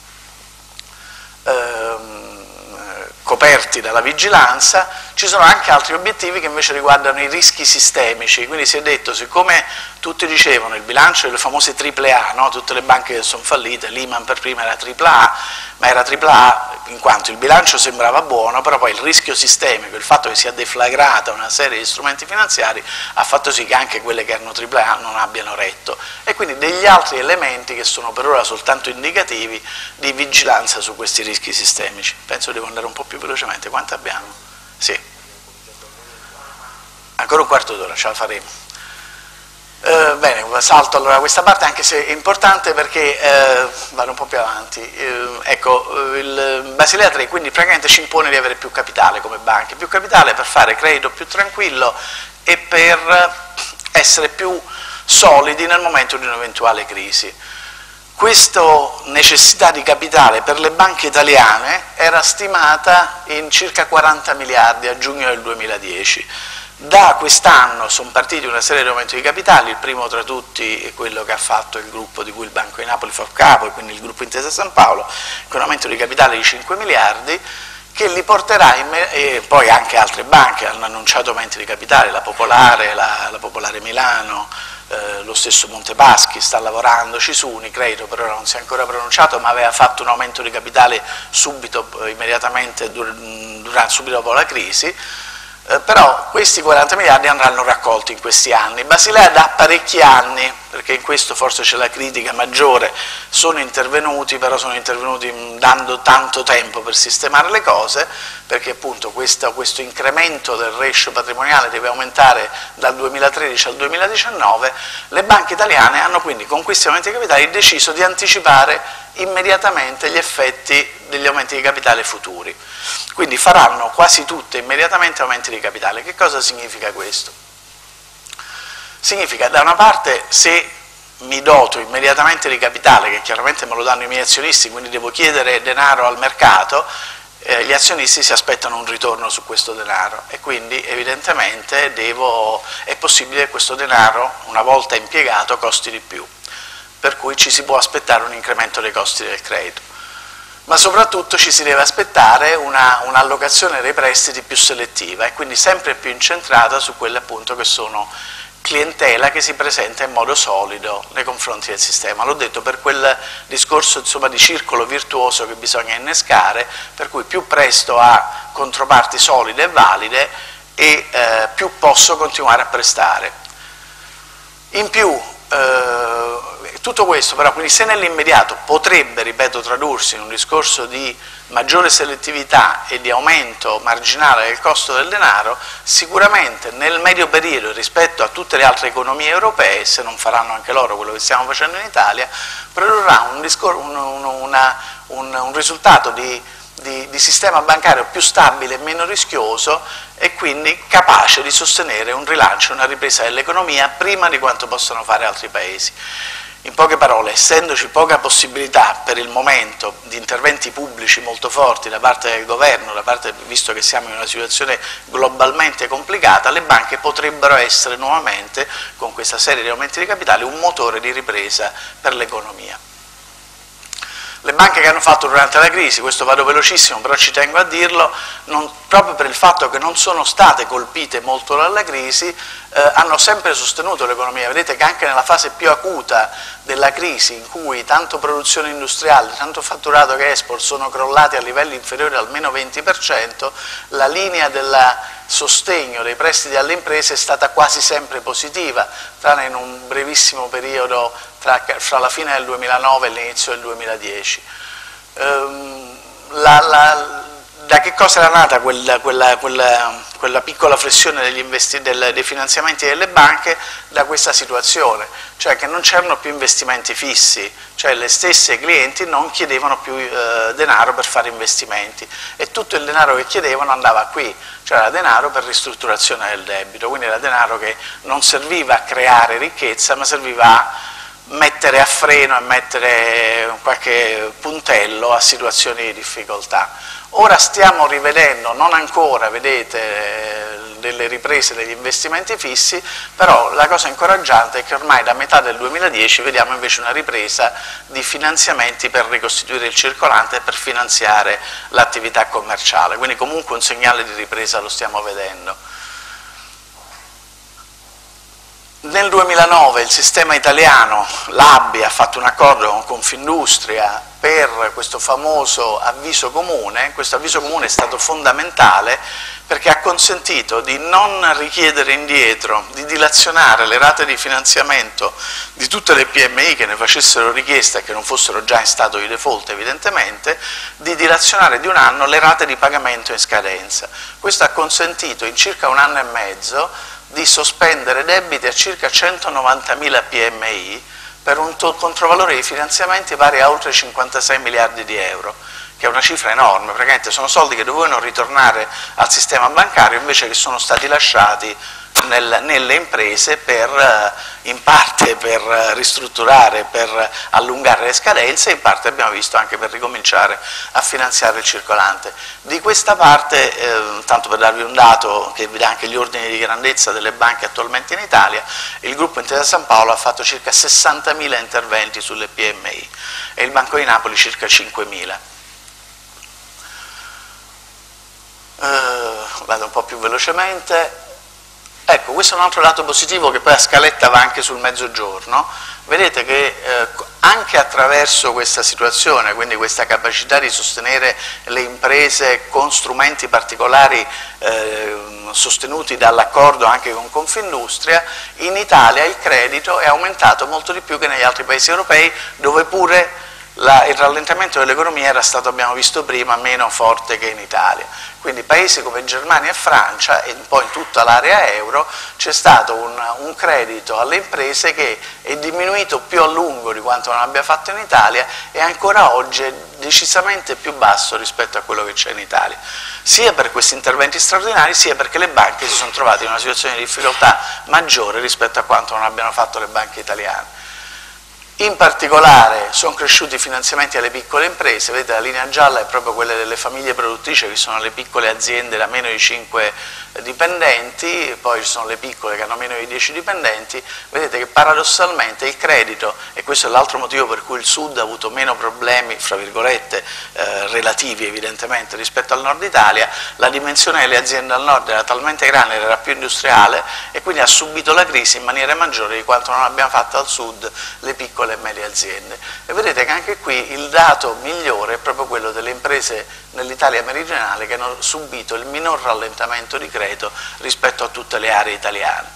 ehm, coperti dalla vigilanza, ci sono anche altri obiettivi che invece riguardano i rischi sistemici. Quindi si è detto, siccome tutti dicevano il bilancio delle famose triple A, no? Tutte le banche che sono fallite, Lehman per prima era tripla A, ma era tripla A in quanto il bilancio sembrava buono, però poi il rischio sistemico, il fatto che sia deflagrata una serie di strumenti finanziari, ha fatto sì che anche quelle che erano tripla A non abbiano retto, e quindi degli altri elementi che sono per ora soltanto indicativi di vigilanza su questi rischi sistemici. Penso devo andare un po' più velocemente. Quanto abbiamo? Sì, ancora un quarto d'ora, ce la faremo. Eh, bene, salto allora questa parte, anche se è importante perché eh, vado un po' più avanti. Eh, ecco, il Basilea tre quindi praticamente ci impone di avere più capitale come banche, più capitale per fare credito più tranquillo e per essere più solidi nel momento di un'eventuale crisi. Questa necessità di capitale per le banche italiane era stimata in circa quaranta miliardi a giugno del duemiladieci. Da quest'anno sono partiti una serie di aumenti di capitali, il primo tra tutti è quello che ha fatto il gruppo di cui il Banco di Napoli fa capo, e quindi il gruppo Intesa San Paolo, con un aumento di capitale di cinque miliardi, che li porterà, in e poi anche altre banche hanno annunciato aumenti di capitale, la Popolare, la, la Popolare Milano, eh, lo stesso Montepaschi sta lavorandoci su, Unicredito per ora non si è ancora pronunciato, ma aveva fatto un aumento di capitale subito, immediatamente, durante, subito dopo la crisi. Eh, però questi quaranta miliardi andranno raccolti in questi anni. Basilea da parecchi anni, perché in questo forse c'è la critica maggiore, sono intervenuti, però sono intervenuti dando tanto tempo per sistemare le cose, perché appunto questo, questo incremento del ratio patrimoniale deve aumentare dal duemilatredici al duemiladiciannove, le banche italiane hanno quindi con questi aumenti di capitali deciso di anticipare immediatamente gli effetti degli aumenti di capitale futuri. Quindi faranno quasi tutte immediatamente aumenti di capitale. Che cosa significa questo? Significa, da una parte, se mi doto immediatamente di capitale, che chiaramente me lo danno i miei azionisti, quindi devo chiedere denaro al mercato, eh, gli azionisti si aspettano un ritorno su questo denaro, e quindi evidentemente devo, è possibile che questo denaro, una volta impiegato, costi di più, per cui ci si può aspettare un incremento dei costi del credito. Ma soprattutto ci si deve aspettare un'allocazione dei prestiti più selettiva, e quindi sempre più incentrata su quelle appunto che sono clientela che si presenta in modo solido nei confronti del sistema. L'ho detto, per quel discorso insomma di circolo virtuoso che bisogna innescare, per cui più presto ha controparti solide e valide e eh, più posso continuare a prestare. In più, eh, tutto questo però, quindi se nell'immediato potrebbe, ripeto, tradursi in un discorso di maggiore selettività e di aumento marginale del costo del denaro, sicuramente nel medio periodo rispetto a tutte le altre economie europee, se non faranno anche loro quello che stiamo facendo in Italia, produrrà un, un, un, una, un, un risultato di, di, di sistema bancario più stabile e meno rischioso, e quindi capace di sostenere un rilancio, una ripresa dell'economia prima di quanto possano fare altri paesi. In poche parole, essendoci poca possibilità per il momento di interventi pubblici molto forti da parte del governo, da parte, visto che siamo in una situazione globalmente complicata, le banche potrebbero essere nuovamente, con questa serie di aumenti di capitale, un motore di ripresa per l'economia. Le banche che hanno fatto durante la crisi, questo vado velocissimo però ci tengo a dirlo, non, proprio per il fatto che non sono state colpite molto dalla crisi, eh, hanno sempre sostenuto l'economia. Vedete che anche nella fase più acuta della crisi, in cui tanto produzione industriale, tanto fatturato che export sono crollati a livelli inferiori al meno venti per cento, la linea del sostegno dei prestiti alle imprese è stata quasi sempre positiva, tranne in un brevissimo periodo tra, fra la fine del duemilanove e l'inizio del duemiladieci. Ehm, la, la, da che cosa era nata quella, quella, quella, quella piccola flessione degli investi, del, dei finanziamenti delle banche? Da questa situazione, cioè che non c'erano più investimenti fissi, cioè le stesse clienti non chiedevano più eh, denaro per fare investimenti e tutto il denaro che chiedevano andava qui, cioè era denaro per ristrutturazione del debito, quindi era denaro che non serviva a creare ricchezza ma serviva a mettere a freno e mettere qualche puntello a situazioni di difficoltà. Ora stiamo rivedendo, non ancora, vedete, delle riprese degli investimenti fissi, però la cosa incoraggiante è che ormai da metà del duemiladieci vediamo invece una ripresa di finanziamenti per ricostituire il circolante e per finanziare l'attività commerciale, quindi comunque un segnale di ripresa lo stiamo vedendo. Nel duemilanove il sistema italiano, l'A B I, ha fatto un accordo con Confindustria per questo famoso avviso comune. Questo avviso comune è stato fondamentale perché ha consentito di non richiedere indietro, di dilazionare le rate di finanziamento di tutte le P M I che ne facessero richiesta e che non fossero già in stato di default evidentemente, di dilazionare di un anno le rate di pagamento in scadenza. Questo ha consentito in circa un anno e mezzo di sospendere debiti a circa centonovantamila P M I per un controvalore di finanziamenti pari a oltre cinquantasei miliardi di euro, che è una cifra enorme, praticamente sono soldi che dovevano ritornare al sistema bancario invece che sono stati lasciati nel, nelle imprese per, in parte per ristrutturare, per allungare le scadenze, in parte abbiamo visto anche per ricominciare a finanziare il circolante. Di questa parte, eh, tanto per darvi un dato che vi dà anche gli ordini di grandezza delle banche attualmente in Italia, il gruppo Intesa San Paolo ha fatto circa sessantamila interventi sulle P M I e il Banco di Napoli circa cinquemila. Eh, vado un po' più velocemente. Ecco, questo è un altro dato positivo che poi a scaletta va anche sul mezzogiorno. Vedete che eh, anche attraverso questa situazione, quindi questa capacità di sostenere le imprese con strumenti particolari eh, sostenuti dall'accordo anche con Confindustria, in Italia il credito è aumentato molto di più che negli altri paesi europei, dove pure La, il rallentamento dell'economia era stato, abbiamo visto prima, meno forte che in Italia. Quindi paesi come Germania e Francia e poi in tutta l'area euro c'è stato un, un credito alle imprese che è diminuito più a lungo di quanto non abbia fatto in Italia e ancora oggi è decisamente più basso rispetto a quello che c'è in Italia, sia per questi interventi straordinari sia perché le banche si sono trovate in una situazione di difficoltà maggiore rispetto a quanto non abbiano fatto le banche italiane. In particolare sono cresciuti i finanziamenti alle piccole imprese, vedete la linea gialla è proprio quella delle famiglie produttrici, che sono le piccole aziende da meno di cinque dipendenti, poi ci sono le piccole che hanno meno di dieci dipendenti. Vedete che paradossalmente il credito, e questo è l'altro motivo per cui il Sud ha avuto meno problemi, fra virgolette, eh, relativi evidentemente rispetto al Nord Italia, la dimensione delle aziende al Nord era talmente grande, era più industriale e quindi ha subito la crisi in maniera maggiore di quanto non abbiamo fatto al Sud le piccole e medie aziende. E vedete che anche qui il dato migliore è proprio quello delle imprese nell'Italia meridionale che hanno subito il minor rallentamento di credito rispetto a tutte le aree italiane.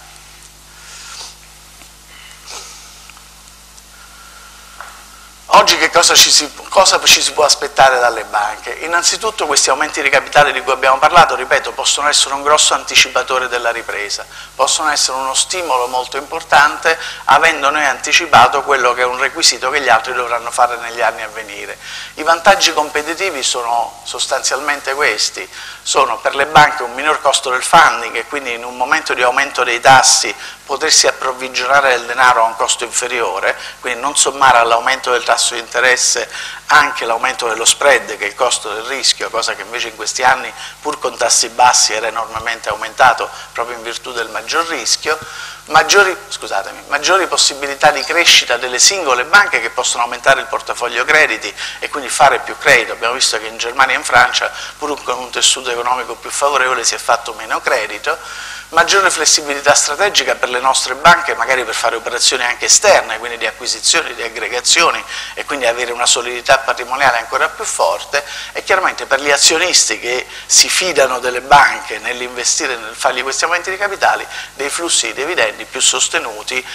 Oggi che cosa ci, si, cosa ci si può aspettare dalle banche? Innanzitutto questi aumenti di capitale di cui abbiamo parlato, ripeto, possono essere un grosso anticipatore della ripresa, possono essere uno stimolo molto importante, avendo noi anticipato quello che è un requisito che gli altri dovranno fare negli anni a venire. I vantaggi competitivi sono sostanzialmente questi: sono per le banche un minor costo del funding e quindi in un momento di aumento dei tassi potersi approvvigionare del denaro a un costo inferiore, quindi non sommare all'aumento del tasso di interesse anche l'aumento dello spread, che è il costo del rischio, cosa che invece in questi anni, pur con tassi bassi, era enormemente aumentato proprio in virtù del maggior rischio. Maggiori, scusatemi, maggiori possibilità di crescita delle singole banche che possono aumentare il portafoglio crediti e quindi fare più credito. Abbiamo visto che in Germania e in Francia, pur con un tessuto economico più favorevole, si è fatto meno credito. Maggiore flessibilità strategica per le nostre banche, magari per fare operazioni anche esterne, quindi di acquisizioni, di aggregazioni e quindi avere una solidità patrimoniale ancora più forte, e chiaramente per gli azionisti che si fidano delle banche nell'investire, nel fargli questi aumenti di capitali, dei flussi di dividendi più sostenuti,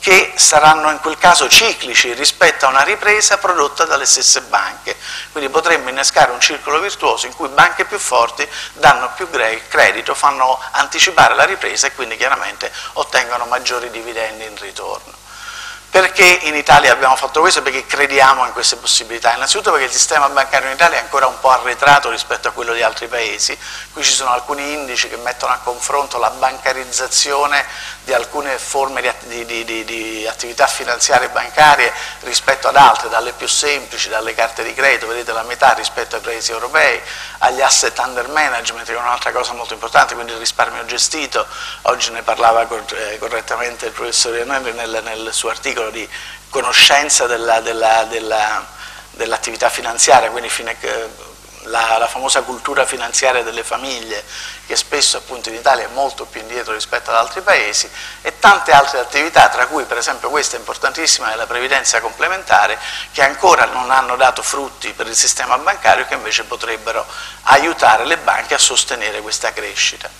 che saranno in quel caso ciclici rispetto a una ripresa prodotta dalle stesse banche. Quindi potremmo innescare un circolo virtuoso in cui banche più forti danno più credito, fanno anticipare la ripresa e quindi chiaramente ottengono maggiori dividendi in ritorno. Perché in Italia abbiamo fatto questo? Perché crediamo in queste possibilità. Innanzitutto perché il sistema bancario in Italia è ancora un po' arretrato rispetto a quello di altri paesi. Qui ci sono alcuni indici che mettono a confronto la bancarizzazione di alcune forme di, di, di, di attività finanziarie bancarie rispetto ad altre, dalle più semplici, dalle carte di credito, vedete la metà rispetto ai paesi europei, agli asset under management, che è un'altra cosa molto importante, quindi il risparmio gestito. Oggi ne parlava correttamente il professor Iannelli nel, nel suo articolo di conoscenza dell'attività della, della, dell finanziaria, quindi fine, la, la famosa cultura finanziaria delle famiglie, che spesso appunto in Italia è molto più indietro rispetto ad altri paesi, e tante altre attività, tra cui per esempio questa importantissima è la previdenza complementare, che ancora non hanno dato frutti per il sistema bancario, che invece potrebbero aiutare le banche a sostenere questa crescita.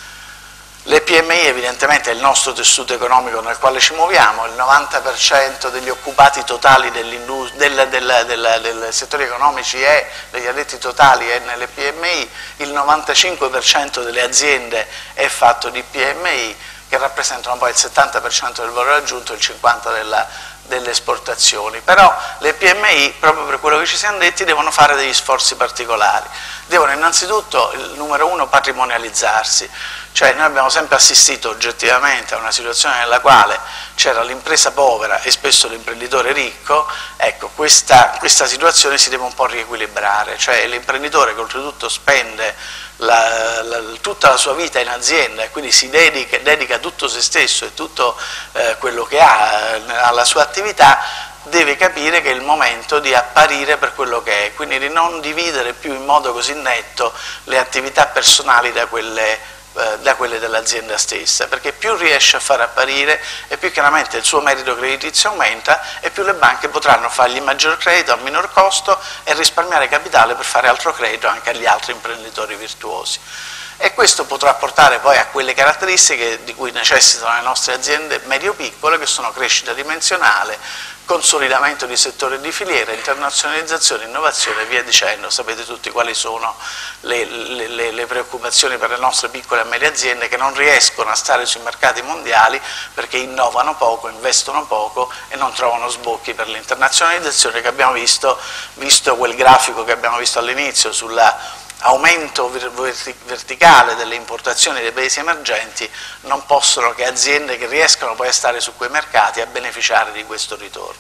Le P M I evidentemente è il nostro tessuto economico nel quale ci muoviamo, il novanta per cento degli occupati totali del, del, del, del, del settore economici è, degli addetti totali è nelle P M I, il novantacinque per cento delle aziende è fatto di P M I, che rappresentano poi il settanta per cento del valore aggiunto e il cinquanta per cento delle esportazioni. Però le P M I, proprio per quello che ci siamo detti, devono fare degli sforzi particolari. Devono innanzitutto, il numero uno, patrimonializzarsi. Cioè noi abbiamo sempre assistito oggettivamente a una situazione nella quale c'era l'impresa povera e spesso l'imprenditore ricco. Ecco, questa, questa situazione si deve un po' riequilibrare, cioè l'imprenditore che oltretutto spende la, la, tutta la sua vita in azienda e quindi si dedica, dedica tutto se stesso e tutto eh, quello che ha eh, alla sua attività, deve capire che è il momento di apparire per quello che è, quindi di non dividere più in modo così netto le attività personali da quelle da quelle dell'azienda stessa, perché più riesce a far apparire e più chiaramente il suo merito creditizio aumenta e più le banche potranno fargli maggior credito a minor costo e risparmiare capitale per fare altro credito anche agli altri imprenditori virtuosi. E questo potrà portare poi a quelle caratteristiche di cui necessitano le nostre aziende medio-piccole, che sono crescita dimensionale, consolidamento di settore e di filiera, internazionalizzazione, innovazione e via dicendo. Sapete tutti quali sono le, le, le preoccupazioni per le nostre piccole e medie aziende, che non riescono a stare sui mercati mondiali perché innovano poco, investono poco e non trovano sbocchi per l'internazionalizzazione, che abbiamo visto, visto quel grafico che abbiamo visto all'inizio sulla aumento verticale delle importazioni dei paesi emergenti, non possono che aziende che riescano poi a stare su quei mercati a beneficiare di questo ritorno.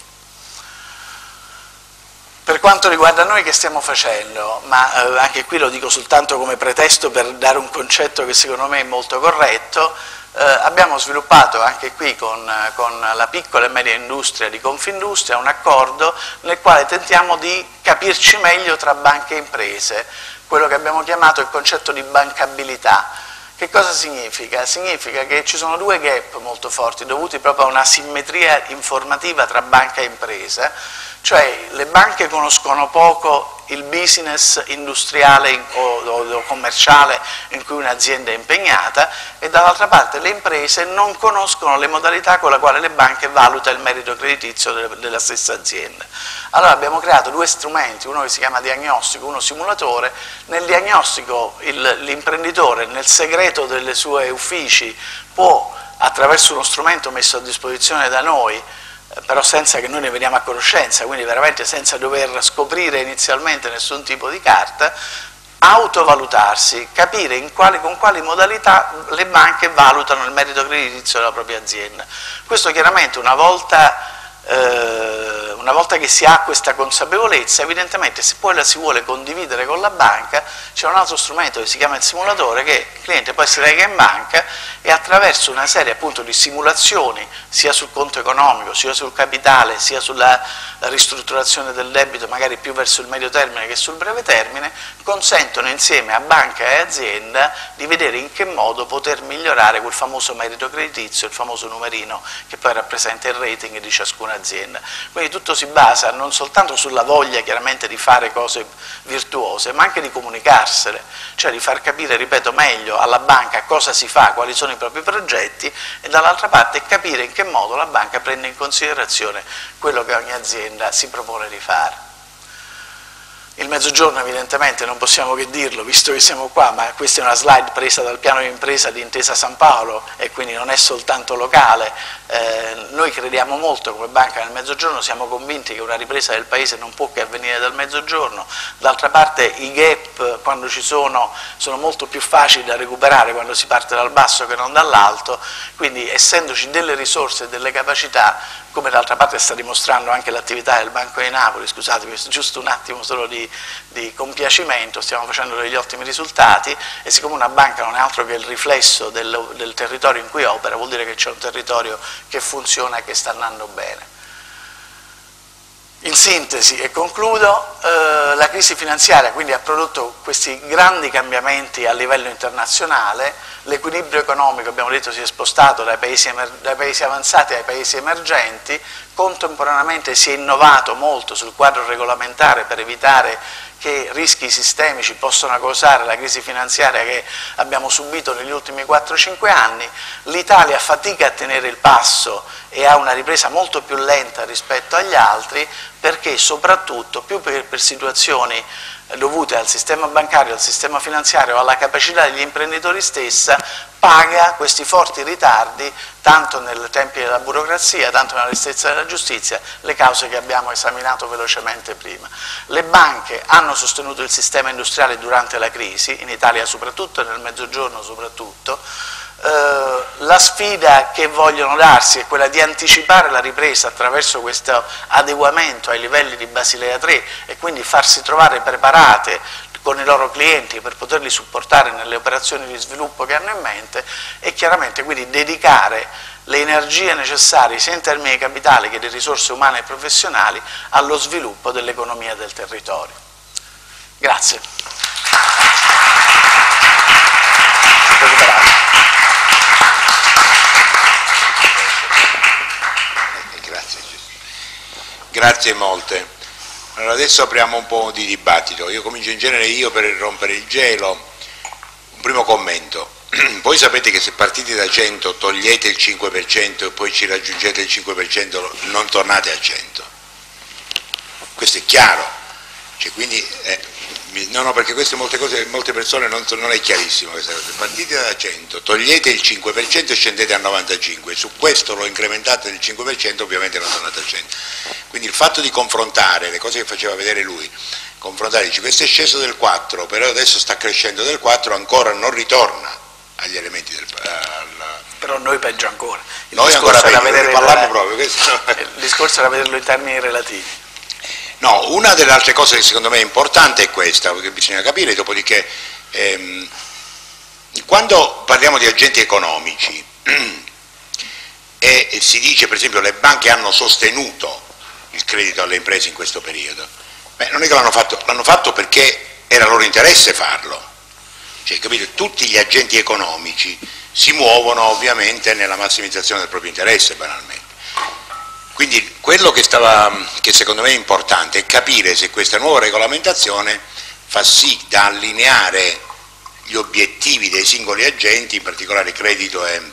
Per quanto riguarda noi, che stiamo facendo? Ma eh, anche qui lo dico soltanto come pretesto per dare un concetto che secondo me è molto corretto. Eh, abbiamo sviluppato anche qui con, con la piccola e media industria di Confindustria un accordo nel quale tentiamo di capirci meglio tra banche e imprese, quello che abbiamo chiamato il concetto di bancabilità. Che cosa significa? Significa che ci sono due gap molto forti dovuti proprio a una simmetria informativa tra banca e impresa, cioè le banche conoscono poco il business industriale o, o, o commerciale in cui un'azienda è impegnata, e dall'altra parte le imprese non conoscono le modalità con le quali le banche valutano il merito creditizio delle, della stessa azienda. Allora abbiamo creato due strumenti, uno che si chiama diagnostico, uno simulatore. Nel diagnostico l'imprenditore nel segreto delle sue uffici può, attraverso uno strumento messo a disposizione da noi, però senza che noi ne veniamo a conoscenza, quindi veramente senza dover scoprire inizialmente nessun tipo di carta, autovalutarsi, capire in quali, con quali modalità le banche valutano il merito creditizio della propria azienda. Questo chiaramente una volta, eh, una volta che si ha questa consapevolezza, evidentemente se poi la si vuole condividere con la banca, c'è un altro strumento che si chiama il simulatore, che il cliente poi si reca in banca e attraverso una serie appunto di simulazioni, sia sul conto economico, sia sul capitale, sia sulla ristrutturazione del debito, magari più verso il medio termine che sul breve termine, consentono insieme a banca e azienda di vedere in che modo poter migliorare quel famoso merito creditizio, il famoso numerino che poi rappresenta il rating di ciascuna azienda. Quindi tutto si basa non soltanto sulla voglia chiaramente di fare cose virtuose, ma anche di comunicarsele, cioè di far capire, ripeto, meglio alla banca cosa si fa, quali sono i i propri progetti, e dall'altra parte capire in che modo la banca prende in considerazione quello che ogni azienda si propone di fare. Il Mezzogiorno evidentemente non possiamo che dirlo, visto che siamo qua, ma questa è una slide presa dal piano di impresa di Intesa San Paolo e quindi non è soltanto locale. Eh, noi crediamo molto come banca nel Mezzogiorno, siamo convinti che una ripresa del Paese non può che avvenire dal Mezzogiorno. D'altra parte i gap, quando ci sono, sono molto più facili da recuperare quando si parte dal basso che non dall'alto, quindi essendoci delle risorse e delle capacità, come d'altra parte sta dimostrando anche l'attività del Banco di Napoli, scusatemi, giusto un attimo solo di, di compiacimento, stiamo facendo degli ottimi risultati, e siccome una banca non è altro che il riflesso del, del territorio in cui opera, vuol dire che c'è un territorio che funziona e che sta andando bene. In sintesi, e concludo, eh, la crisi finanziaria quindi ha prodotto questi grandi cambiamenti a livello internazionale, l'equilibrio economico, abbiamo detto, si è spostato dai paesi, dai paesi avanzati ai paesi emergenti, contemporaneamente si è innovato molto sul quadro regolamentare per evitare che rischi sistemici possano causare la crisi finanziaria che abbiamo subito negli ultimi quattro cinque anni. L'Italia fatica a tenere il passo e ha una ripresa molto più lenta rispetto agli altri, perché soprattutto più per, per situazioni dovute al sistema bancario, al sistema finanziario, alla capacità degli imprenditori stessa, paga questi forti ritardi tanto nei tempi della burocrazia, tanto nella lentezza della giustizia, le cause che abbiamo esaminato velocemente prima. Le banche hanno sostenuto il sistema industriale durante la crisi, in Italia soprattutto e nel Mezzogiorno soprattutto. Eh, la sfida che vogliono darsi è quella di anticipare la ripresa attraverso questo adeguamento ai livelli di Basilea tre e quindi farsi trovare preparate con i loro clienti per poterli supportare nelle operazioni di sviluppo che hanno in mente, e chiaramente quindi dedicare le energie necessarie sia in termini di capitale che di risorse umane e professionali allo sviluppo dell'economia del territorio. Grazie. Grazie. Grazie molte. Allora adesso apriamo un po' di dibattito. Io comincio in genere io per rompere il gelo. Un primo commento. Voi sapete che se partite da cento togliete il cinque per cento e poi ci raggiungete il cinque per cento, non tornate a cento. Questo è chiaro. Cioè, quindi, eh, no, no, perché queste molte cose, molte persone non, non è chiarissimo questa cosa. Partite da cento, togliete il cinque per cento e scendete a novantacinque, su questo lo incrementate del cinque per cento, ovviamente non tornate a cento. Quindi il fatto di confrontare le cose che faceva vedere lui, confrontare, dice questo è sceso del quattro, però adesso sta crescendo del quattro, ancora non ritorna agli elementi del... Al... Però noi peggio ancora. Il noi ancora peggio, vedere parliamo il... proprio. Questo... Il discorso era vederlo in termini relativi. No, una delle altre cose che secondo me è importante è questa, perché bisogna capire, dopodiché, ehm, quando parliamo di agenti economici e, e si dice per esempio le banche hanno sostenuto il credito alle imprese in questo periodo, beh, non è che l'hanno fatto, l'hanno fatto perché era loro interesse farlo, cioè, capite, tutti gli agenti economici si muovono ovviamente nella massimizzazione del proprio interesse, banalmente. Quindi quello che, stava, che secondo me è importante è capire se questa nuova regolamentazione fa sì da allineare gli obiettivi dei singoli agenti, in particolare credito e,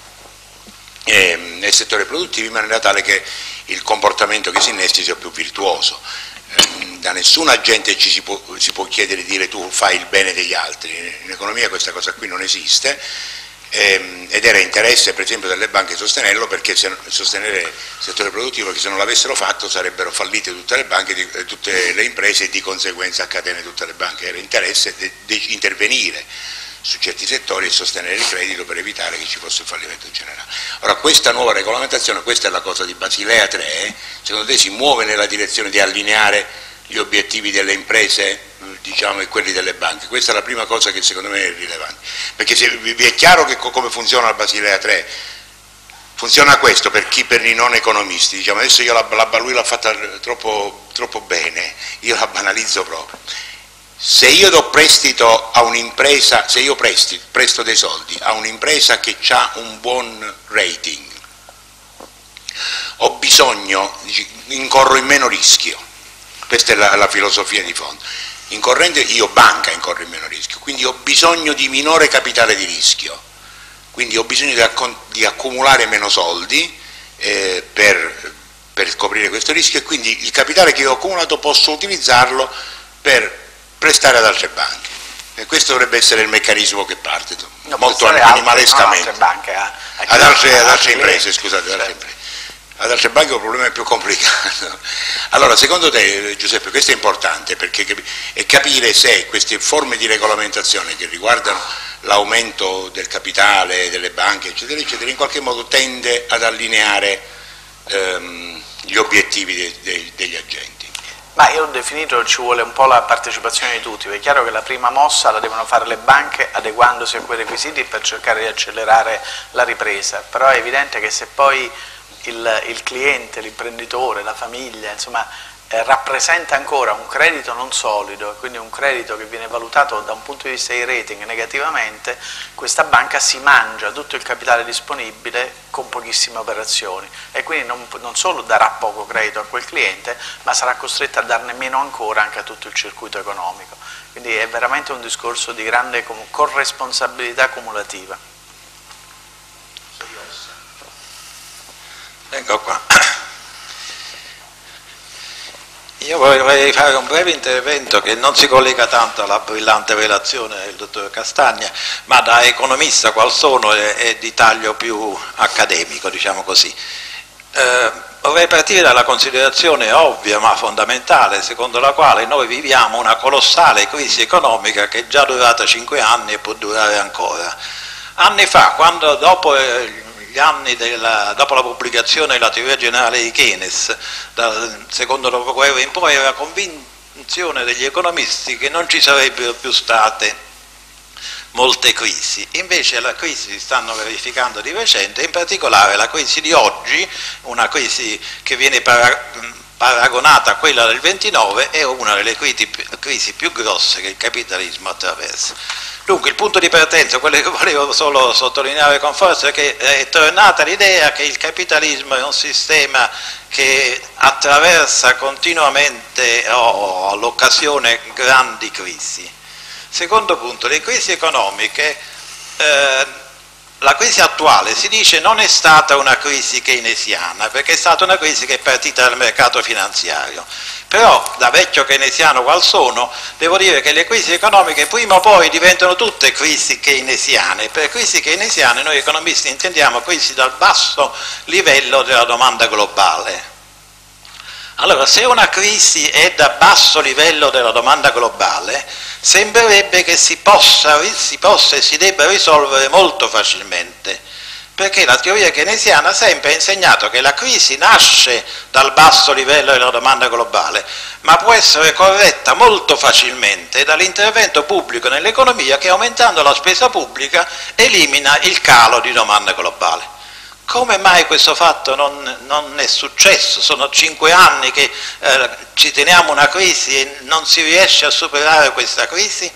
e, e settore produttivo, in maniera tale che il comportamento che si innesti sia più virtuoso. Eh, da nessun agente ci si può, si può chiedere di dire tu fai il bene degli altri, in economia questa cosa qui non esiste. Ed era interesse per esempio delle banche sostenerlo, perché se, sostenere il settore produttivo, perché se non l'avessero fatto sarebbero fallite tutte le banche, di, tutte le imprese e di conseguenza a catene tutte le banche. Era interesse di intervenire su certi settori e sostenere il credito per evitare che ci fosse il fallimento generale. Ora questa nuova regolamentazione, questa è la cosa di Basilea tre, secondo te si muove nella direzione di allineare gli obiettivi delle imprese, diciamo, e quelli delle banche? Questa è la prima cosa che secondo me è rilevante, perché se vi è chiaro che come funziona la Basilea tre, funziona questo per chi, per i non economisti, diciamo, adesso io la, la, lui l'ha fatta troppo, troppo bene, io la banalizzo proprio. Se io do prestito a un'impresa, se io presti, presto dei soldi a un'impresa che ha un buon rating, ho bisogno, incorro in meno rischio. Questa è la, la filosofia di fondo. Incorrendo io banca incorro in meno rischio, quindi ho bisogno di minore capitale di rischio. quindi ho bisogno di, accon di accumulare meno soldi eh, per, per coprire questo rischio, e quindi il capitale che ho accumulato posso utilizzarlo per prestare ad altre banche. E questo dovrebbe essere il meccanismo che parte, no, molto animalescamente. Altre banche, a, a ad altre, ad altre imprese, scusate, ad altre imprese. Ad altre banche è un problema più complicato. Allora, secondo te, Giuseppe, questo è importante, perché è capire se queste forme di regolamentazione che riguardano l'aumento del capitale, delle banche, eccetera, eccetera, in qualche modo tende ad allineare ehm, gli obiettivi de, de, degli agenti. Ma io ho definito che ci vuole un po' la partecipazione di tutti, perché è chiaro che la prima mossa la devono fare le banche adeguandosi a quei requisiti per cercare di accelerare la ripresa, però è evidente che se poi il, il cliente, l'imprenditore, la famiglia, insomma, eh, rappresenta ancora un credito non solido, quindi un credito che viene valutato da un punto di vista di rating negativamente, questa banca si mangia tutto il capitale disponibile con pochissime operazioni e quindi non, non solo darà poco credito a quel cliente, ma sarà costretta a darne meno ancora anche a tutto il circuito economico. Quindi è veramente un discorso di grande corresponsabilità cumulativa. Ecco qua. Io vorrei fare un breve intervento che non si collega tanto alla brillante relazione del dottor Castagna, ma da economista qual sono e di taglio più accademico, diciamo così. Eh, vorrei partire dalla considerazione ovvia ma fondamentale, secondo la quale noi viviamo una colossale crisi economica che è già durata cinque anni e può durare ancora. Anni fa, quando dopo eh, gli anni della, dopo la pubblicazione della teoria generale di Keynes, dal secondo dopoguerra in poi, era convinzione degli economisti che non ci sarebbero più state molte crisi. Invece le crisi si stanno verificando di recente, in particolare la crisi di oggi, una crisi che viene paragonata a quella del ventinove, è una delle crisi più grosse che il capitalismo attraversa. Dunque il punto di partenza, quello che volevo solo sottolineare con forza, è che è tornata l'idea che il capitalismo è un sistema che attraversa continuamente o all'occasione grandi crisi. Secondo punto, le crisi economiche, eh, la crisi attuale si dice non è stata una crisi keynesiana, perché è stata una crisi che è partita dal mercato finanziario. Però, da vecchio keynesiano qual sono, devo dire che le crisi economiche prima o poi diventano tutte crisi keynesiane. Per crisi keynesiane noi economisti intendiamo crisi dal basso livello della domanda globale. Allora, se una crisi è da basso livello della domanda globale, sembrerebbe che si possa, si possa e si debba risolvere molto facilmente, perché la teoria keynesiana ha sempre insegnato che la crisi nasce dal basso livello della domanda globale, ma può essere corretta molto facilmente dall'intervento pubblico nell'economia che, aumentando la spesa pubblica, elimina il calo di domanda globale. Come mai questo fatto non, non è successo? Sono cinque anni che eh, ci teniamo una crisi e non si riesce a superare questa crisi?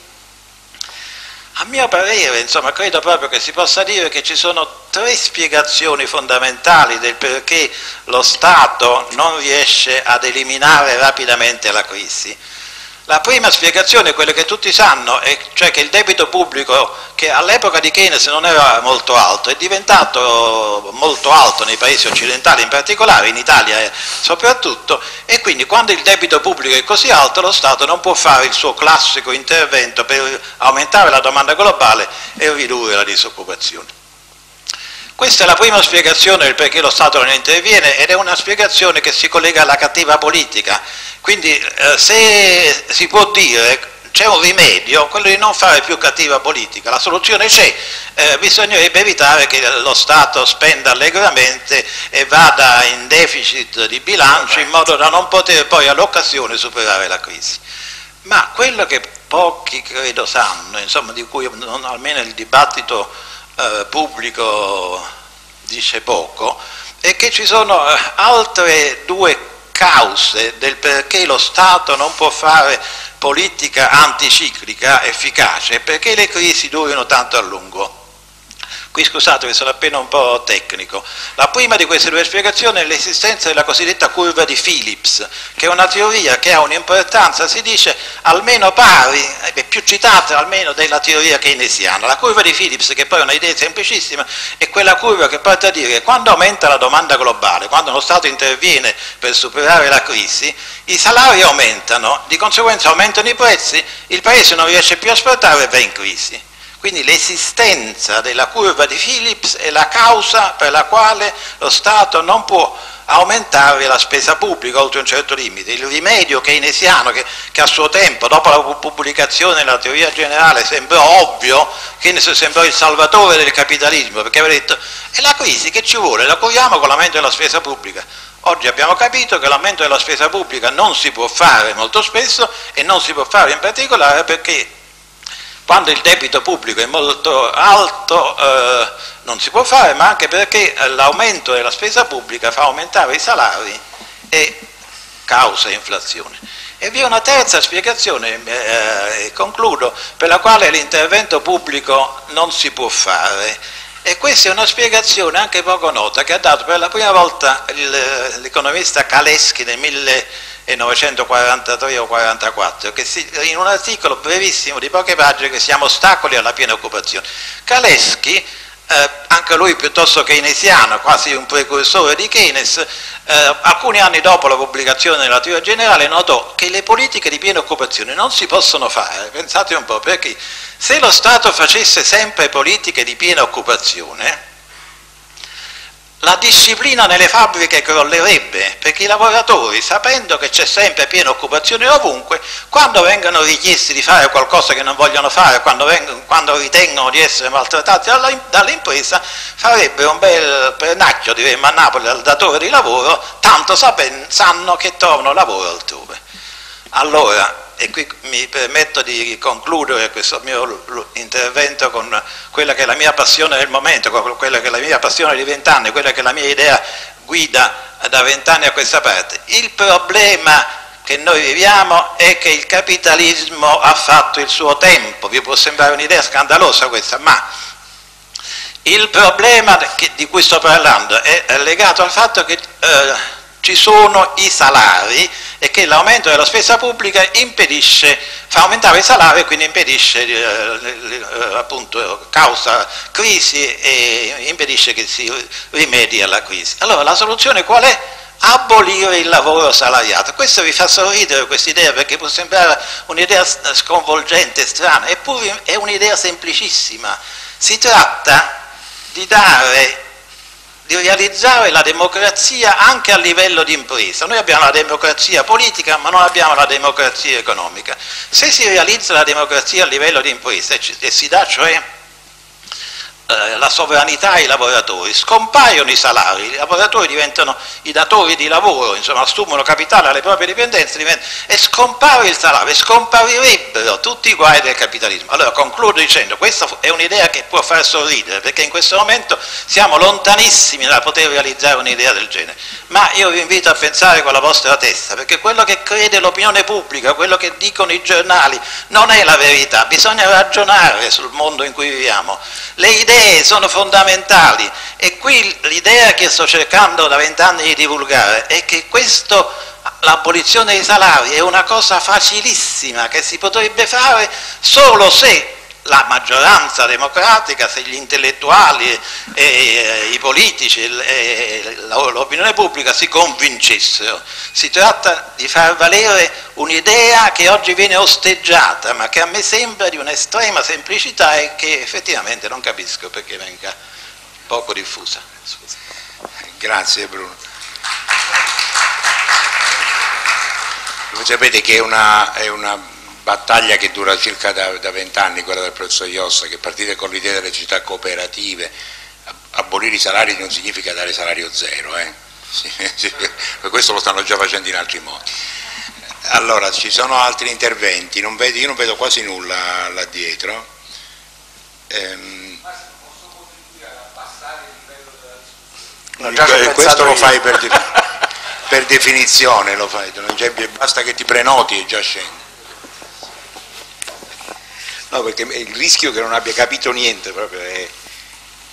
A mio parere, insomma, credo proprio che si possa dire che ci sono tre spiegazioni fondamentali del perché lo Stato non riesce ad eliminare rapidamente la crisi. La prima spiegazione è quella che tutti sanno, e cioè che il debito pubblico, che all'epoca di Keynes non era molto alto, è diventato molto alto nei paesi occidentali in particolare, in Italia soprattutto, e quindi quando il debito pubblico è così alto lo Stato non può fare il suo classico intervento per aumentare la domanda globale e ridurre la disoccupazione. Questa è la prima spiegazione del perché lo Stato non interviene, ed è una spiegazione che si collega alla cattiva politica. Quindi eh, se si può dire c'è un rimedio, quello di non fare più cattiva politica, la soluzione c'è, eh, bisognerebbe evitare che lo Stato spenda allegramente e vada in deficit di bilancio in modo da non poter poi all'occasione superare la crisi. Ma quello che pochi credo sanno, insomma, di cui non, almeno il dibattito eh, pubblico dice poco, è che ci sono altre due cause del perché lo Stato non può fare politica anticiclica efficace, perché le crisi durino tanto a lungo. Qui scusate che sono appena un po' tecnico. La prima di queste due spiegazioni è l'esistenza della cosiddetta curva di Phillips, che è una teoria che ha un'importanza, si dice, almeno pari, è più citata almeno della teoria keynesiana. La curva di Phillips, che poi è un'idea semplicissima, è quella curva che porta a dire che quando aumenta la domanda globale, quando uno Stato interviene per superare la crisi, i salari aumentano, di conseguenza aumentano i prezzi, il paese non riesce più a esportare e va in crisi. Quindi l'esistenza della curva di Phillips è la causa per la quale lo Stato non può aumentare la spesa pubblica oltre un certo limite. Il rimedio keynesiano che, che a suo tempo, dopo la pubblicazione della teoria generale, sembrò ovvio, Keynes sembrò il salvatore del capitalismo, perché aveva detto è la crisi che ci vuole, la curiamo con l'aumento della spesa pubblica. Oggi abbiamo capito che l'aumento della spesa pubblica non si può fare molto spesso e non si può fare in particolare perché quando il debito pubblico è molto alto eh, non si può fare, ma anche perché l'aumento della spesa pubblica fa aumentare i salari e causa inflazione. E vi è una terza spiegazione, eh, e concludo, per la quale l'intervento pubblico non si può fare. E questa è una spiegazione anche poco nota che ha dato per la prima volta l'economista Kalecki nel millenovecentoquarantatré o quarantaquattro, che si, in un articolo brevissimo di poche pagine che si chiama Ostacoli alla piena occupazione. Kalecki, eh, anche lui piuttosto keynesiano, quasi un precursore di Keynes, eh, alcuni anni dopo la pubblicazione della teoria generale notò che le politiche di piena occupazione non si possono fare, pensate un po', perché se lo Stato facesse sempre politiche di piena occupazione, la disciplina nelle fabbriche crollerebbe, perché i lavoratori, sapendo che c'è sempre piena occupazione ovunque, quando vengono richiesti di fare qualcosa che non vogliono fare, quando, vengono, quando ritengono di essere maltrattati dall'impresa, farebbero un bel pernacchio, diremmo a Napoli, al datore di lavoro, tanto sanno che trovano lavoro altrove. Allora, e qui mi permetto di concludere questo mio intervento con quella che è la mia passione del momento, con quella che è la mia passione di vent'anni, quella che è la mia idea guida da vent'anni a questa parte. Il problema che noi viviamo è che il capitalismo ha fatto il suo tempo, vi può sembrare un'idea scandalosa questa, ma il problema di cui sto parlando è legato al fatto che eh, ci sono i salari e che l'aumento della spesa pubblica impedisce, fa aumentare i salari e quindi impedisce, eh, eh, appunto, causa crisi e impedisce che si rimedi alla crisi. Allora la soluzione qual è? Abolire il lavoro salariato. Questo vi fa sorridere questa idea perché può sembrare un'idea sconvolgente, strana, eppure è un'idea semplicissima. Si tratta di dare di realizzare la democrazia anche a livello di impresa. Noi abbiamo la democrazia politica ma non abbiamo la democrazia economica. Se si realizza la democrazia a livello di impresa e si dà cioè eh, la sovranità ai lavoratori, scompaiono i salari, i lavoratori diventano i datori di lavoro, insomma assumono capitale alle proprie dipendenze e scompare il salario, e scomparirebbero tutti i guai del capitalismo. Allora concludo dicendo, questa è un'idea che può far sorridere perché in questo momento siamo lontanissimi da poter realizzare un'idea del genere, ma io vi invito a pensare con la vostra testa, perché quello che crede l'opinione pubblica, quello che dicono i giornali non è la verità, bisogna ragionare sul mondo in cui viviamo. Le idee sono fondamentali e qui l'idea che sto cercando da vent'anni di divulgare è che questo, l'abolizione dei salari è una cosa facilissima che si potrebbe fare solo se la maggioranza democratica, se gli intellettuali e, e i politici e l'opinione pubblica si convincessero. Si tratta di far valere un'idea che oggi viene osteggiata, ma che a me sembra di un'estrema semplicità e che effettivamente non capisco perché venga poco diffusa. Scusa. Grazie Bruno. Voi sapete che è una, è una battaglia che dura circa da vent'anni, quella del professor Iossa, che partite con l'idea delle società cooperative. Abolire i salari non significa dare salario zero, eh? Sì, sì, per questo lo stanno già facendo in altri modi. Allora, ci sono altri interventi, non vedo, io non vedo quasi nulla là dietro. Ehm, no, già eh, questo lo fai per, per definizione, lo fai, non basta che ti prenoti e già scendi. No, perché il rischio che non abbia capito niente proprio è,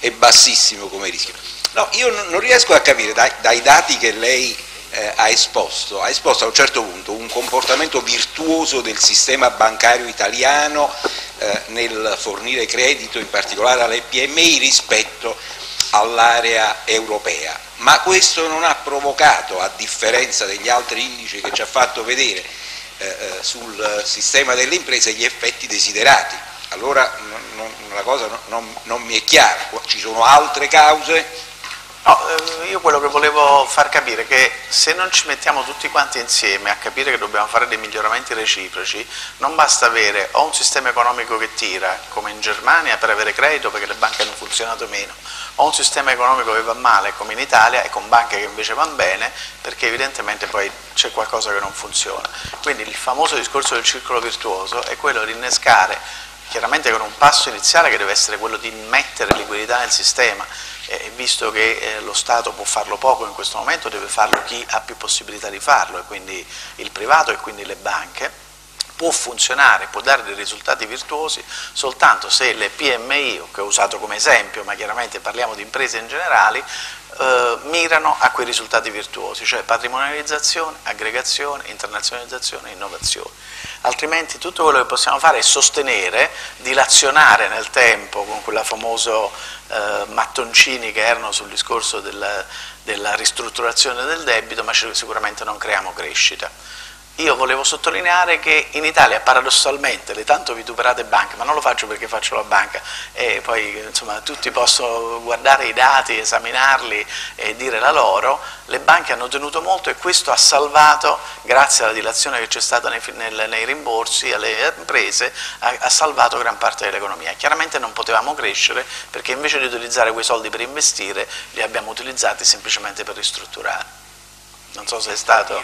è bassissimo come rischio. No, io non riesco a capire dai, dai dati che lei eh, ha esposto, ha esposto a un certo punto un comportamento virtuoso del sistema bancario italiano eh, nel fornire credito, in particolare alle P M I, rispetto all'area europea, ma questo non ha provocato, a differenza degli altri indici che ci ha fatto vedere eh, sul sistema delle imprese, gli effetti desiderati. Allora non, non, la cosa non, non, non mi è chiara, ci sono altre cause? No, io quello che volevo far capire è che se non ci mettiamo tutti quanti insieme a capire che dobbiamo fare dei miglioramenti reciproci, non basta avere o un sistema economico che tira, come in Germania, per avere credito perché le banche hanno funzionato meno, o un sistema economico che va male come in Italia e con banche che invece vanno bene, perché evidentemente poi c'è qualcosa che non funziona. Quindi il famoso discorso del circolo virtuoso è quello di innescare, chiaramente con un passo iniziale che deve essere quello di immettere liquidità nel sistema, e visto che eh, lo Stato può farlo poco in questo momento, deve farlo chi ha più possibilità di farlo, e quindi il privato e quindi le banche. Può funzionare, può dare dei risultati virtuosi soltanto se le P M I, che ho usato come esempio, ma chiaramente parliamo di imprese in generale, eh, mirano a quei risultati virtuosi, cioè patrimonializzazione, aggregazione, internazionalizzazione e innovazione. Altrimenti tutto quello che possiamo fare è sostenere, dilazionare nel tempo con quella famoso eh, mattoncini che erano sul discorso della, della ristrutturazione del debito, ma sicuramente non creiamo crescita. Io volevo sottolineare che in Italia paradossalmente le tanto vituperate banche, ma non lo faccio perché faccio la banca e poi insomma tutti possono guardare i dati, esaminarli e dire la loro, le banche hanno tenuto molto, e questo ha salvato, grazie alla dilazione che c'è stata nei, nei, nei rimborsi alle imprese, ha, ha salvato gran parte dell'economia. Chiaramente non potevamo crescere perché invece di utilizzare quei soldi per investire li abbiamo utilizzati semplicemente per ristrutturare. Non so se è stato...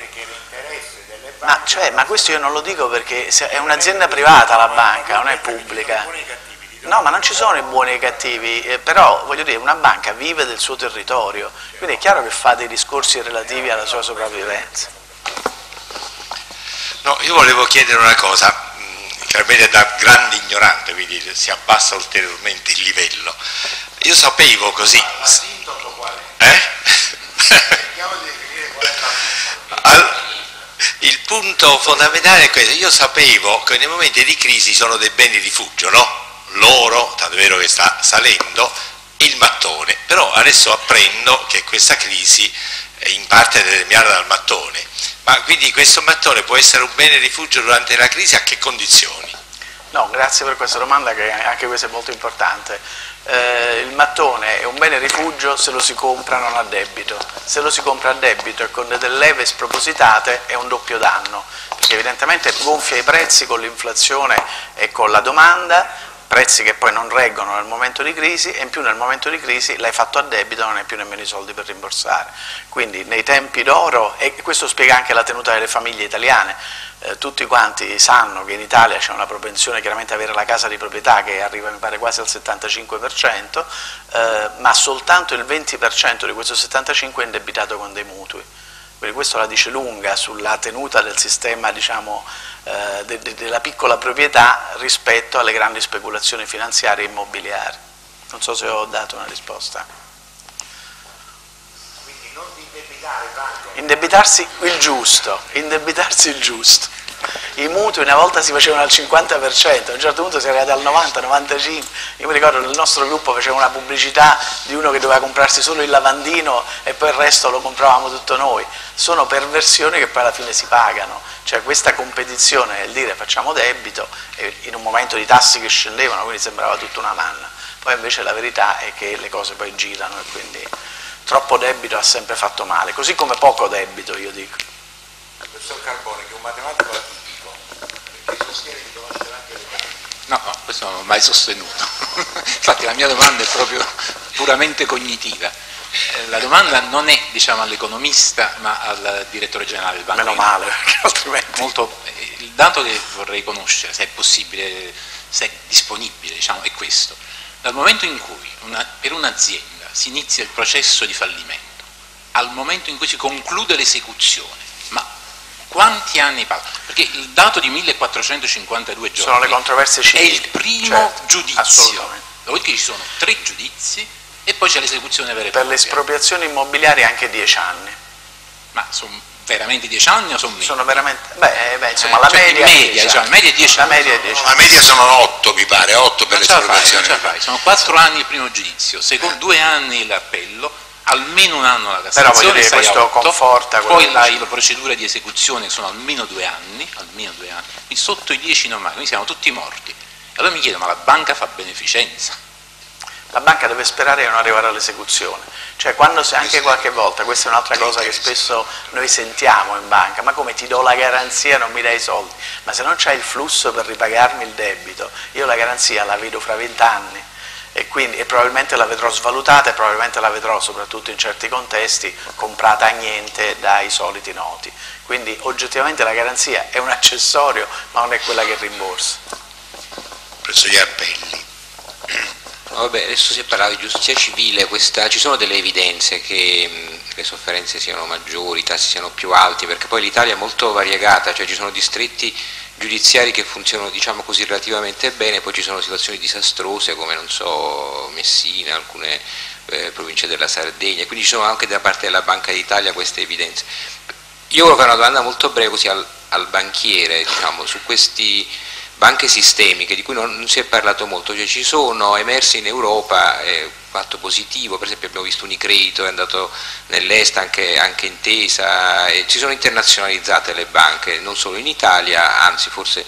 Ma, cioè, ma questo io non lo dico perché è un'azienda privata la banca, non è pubblica. No, ma non ci sono i buoni e i cattivi, eh, però voglio dire, una banca vive del suo territorio, quindi è chiaro che fa dei discorsi relativi alla sua sopravvivenza. No, io volevo chiedere una cosa, chiaramente da grande ignorante, quindi si abbassa ulteriormente il livello. Io sapevo così... Eh? Al... Il punto fondamentale è questo: io sapevo che nei momenti di crisi sono dei beni rifugio, no? L'oro, tanto è vero che sta salendo, il mattone, però adesso apprendo che questa crisi è in parte determinata dal mattone, ma quindi questo mattone può essere un bene rifugio durante la crisi, a che condizioni? No, grazie per questa domanda, che anche questa è molto importante. Eh, il mattone è un bene rifugio se lo si compra non a debito, se lo si compra a debito e con delle leve spropositate è un doppio danno, perché evidentemente gonfia i prezzi con l'inflazione e con la domanda, prezzi che poi non reggono nel momento di crisi, e in più nel momento di crisi l'hai fatto a debito, non hai più nemmeno i soldi per rimborsare. Quindi nei tempi d'oro, e questo spiega anche la tenuta delle famiglie italiane, eh, tutti quanti sanno che in Italia c'è una propensione chiaramente ad avere la casa di proprietà che arriva mi pare quasi al settantacinque per cento, eh, ma soltanto il venti per cento di questo settantacinque per cento è indebitato con dei mutui. Quindi questo la dice lunga sulla tenuta del sistema, diciamo, eh, de, de, della piccola proprietà rispetto alle grandi speculazioni finanziarie e immobiliari. Non so se ho dato una risposta. Quindi non di indebitare, Franco. Indebitarsi il giusto, indebitarsi il giusto. I mutui una volta si facevano al cinquanta per cento, a un certo punto si è arrivati al novanta novantacinque per cento. Io mi ricordo che nel nostro gruppo faceva una pubblicità di uno che doveva comprarsi solo il lavandino e poi il resto lo compravamo tutto noi. Sono perversioni che poi alla fine si pagano, cioè questa competizione nel dire facciamo debito, e in un momento di tassi che scendevano, quindi sembrava tutta una manna. Poi invece la verità è che le cose poi girano e quindi troppo debito ha sempre fatto male, così come poco debito, io dico. Il professor Carbone, che è un matematico atipico, perché sostiene di conoscere anche le carte. No, no, questo non l'ho mai sostenuto. Infatti la mia domanda è proprio puramente cognitiva. La domanda non è, diciamo, all'economista, ma al direttore generale del Banco. Meno male, perché altrimenti... Molto, il dato che vorrei conoscere, se è possibile, se è disponibile, diciamo, è questo. Dal momento in cui una, per un'azienda si inizia il processo di fallimento, al momento in cui si conclude l'esecuzione, ma quanti anni passano? Perché il dato di millequattrocentocinquantadue giorni sono le controversie civili, è il primo certo, giudizio. assolutamente. Dopodiché ci sono tre giudizi e poi c'è l'esecuzione vera e Per propria. le espropriazioni immobiliari anche dieci anni. Ma sono veramente dieci anni o sono meno? Sono veramente, beh, beh insomma Eh, la cioè, media, in media, diciamo, in media è dieci la anni. media è dieci La anni. media sono otto, mi pare, otto per Non ce la fai, non l'espropriazione. ce la fai. Sono quattro anni il primo giudizio, secondo due anni l'appello, almeno un anno la Però Cassazione, voglio dire, sei a questo otto, conforta quello poi che la, dice. la procedura di esecuzione sono almeno due anni, almeno due anni, quindi sotto i dieci normali, quindi siamo tutti morti. Allora mi chiedo, ma la banca fa beneficenza? La banca deve sperare di non arrivare all'esecuzione, cioè quando se anche qualche volta, questa è un'altra cosa che spesso noi sentiamo in banca, ma come ti do la garanzia non mi dai i soldi, ma se non c'hai il flusso per ripagarmi il debito, io la garanzia la vedo fra vent'anni e quindi e probabilmente la vedrò svalutata e probabilmente la vedrò soprattutto in certi contesti comprata a niente dai soliti noti, quindi oggettivamente la garanzia è un accessorio ma non è quella che rimborsa. Presso gli appelli. Vabbè, adesso si è parlato di giustizia civile, questa, ci sono delle evidenze che mh, le sofferenze siano maggiori, i tassi siano più alti, perché poi l'Italia è molto variegata, cioè ci sono distretti giudiziari che funzionano, diciamo così, relativamente bene, poi ci sono situazioni disastrose come, non so, Messina, alcune eh, province della Sardegna, quindi ci sono anche da parte della Banca d'Italia queste evidenze. Io volevo fare una domanda molto breve così al, al banchiere, diciamo, su questi banche sistemiche di cui non, non si è parlato molto, cioè ci sono emersi in Europa, è un fatto positivo, per esempio abbiamo visto Unicredito, è andato nell'est, anche, anche Intesa, e si sono internazionalizzate le banche, non solo in Italia, anzi forse,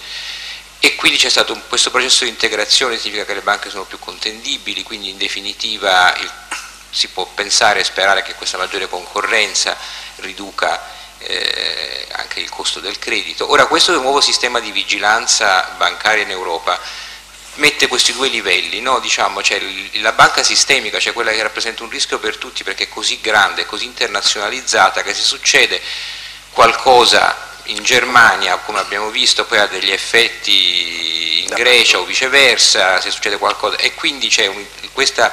e quindi c'è stato un, questo processo di integrazione, significa che le banche sono più contendibili, quindi in definitiva il, si può pensare e sperare che questa maggiore concorrenza riduca Eh, anche il costo del credito. Ora questo nuovo sistema di vigilanza bancaria in Europa mette questi due livelli, no? Diciamo, c'è la banca sistemica, cioè quella che rappresenta un rischio per tutti perché è così grande, così internazionalizzata che se succede qualcosa in Germania, come abbiamo visto, poi ha degli effetti in Grecia o viceversa, se succede qualcosa, e quindi c'è un, questa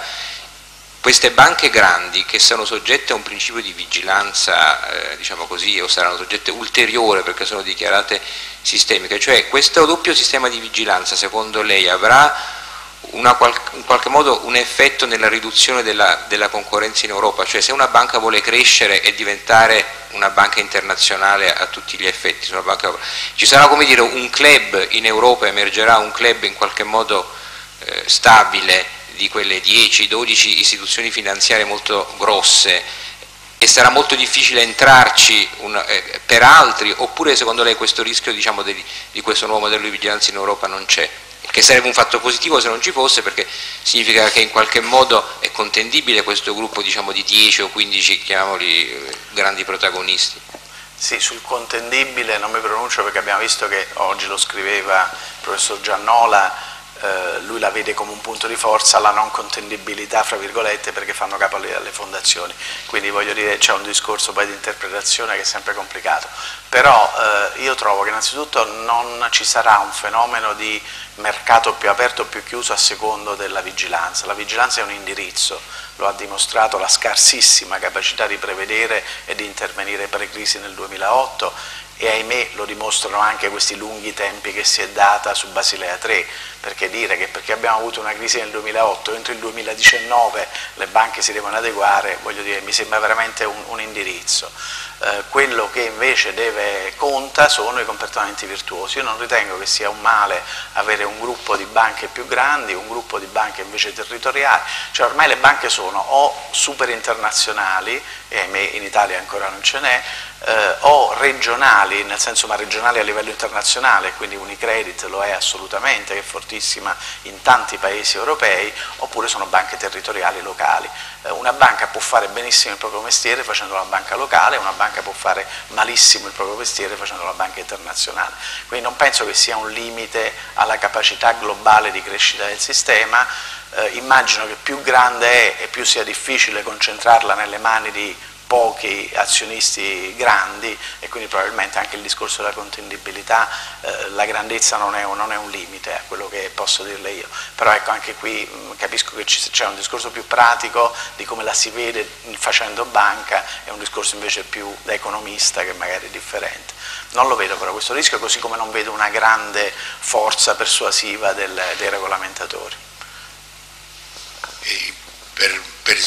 Queste banche grandi che sono soggette a un principio di vigilanza, eh, diciamo così, o saranno soggette ulteriore perché sono dichiarate sistemiche, cioè questo doppio sistema di vigilanza secondo lei avrà una qual- in qualche modo un effetto nella riduzione della, della concorrenza in Europa? Cioè se una banca vuole crescere e diventare una banca internazionale a tutti gli effetti, una banca, ci sarà, come dire, un club in Europa, emergerà un club in qualche modo eh, stabile di quelle dieci dodici istituzioni finanziarie molto grosse, e sarà molto difficile entrarci un, eh, per altri, oppure secondo lei questo rischio, diciamo, di, di questo nuovo modello di vigilanza in Europa non c'è? Che sarebbe un fatto positivo se non ci fosse, perché significa che in qualche modo è contendibile questo gruppo, diciamo, di dieci o quindici, chiamiamoli, grandi protagonisti. Sì, sul contendibile non mi pronuncio perché abbiamo visto che oggi lo scriveva il professor Giannola. Uh, lui la vede come un punto di forza la non contendibilità, fra virgolette, perché fanno capo alle, alle fondazioni, quindi voglio dire c'è un discorso poi di interpretazione che è sempre complicato, però uh, io trovo che innanzitutto non ci sarà un fenomeno di mercato più aperto o più chiuso a secondo della vigilanza. La vigilanza è un indirizzo, lo ha dimostrato la scarsissima capacità di prevedere e di intervenire pre-crisi nel duemilaotto, e ahimè lo dimostrano anche questi lunghi tempi che si è data su Basilea tre, perché dire che perché abbiamo avuto una crisi nel duemilaotto, entro il duemiladiciannove le banche si devono adeguare, voglio dire, mi sembra veramente un, un indirizzo. Eh, quello che invece deve conta sono i comportamenti virtuosi. Io non ritengo che sia un male avere un gruppo di banche più grandi, un gruppo di banche invece territoriali, cioè ormai le banche sono o super internazionali, e ahimè in Italia ancora non ce n'è, eh, o regionali, nel senso ma regionali a livello internazionale, quindi Unicredit lo è assolutamente, che è fortissima in tanti paesi europei, oppure sono banche territoriali locali. Eh, una banca può fare benissimo il proprio mestiere facendo la banca locale, una banca può fare malissimo il proprio mestiere facendo la banca internazionale, quindi non penso che sia un limite alla capacità globale di crescita del sistema. Eh, immagino che più grande è e più sia difficile concentrarla nelle mani di pochi azionisti grandi, e quindi probabilmente anche il discorso della contendibilità, eh, la grandezza non è, un, non è un limite, a quello che posso dirle io, però ecco anche qui mh, capisco che c'è un discorso più pratico di come la si vede facendo banca, e un discorso invece più da economista che magari è differente. Non lo vedo però questo rischio, così come non vedo una grande forza persuasiva del, dei regolamentatori. E per, per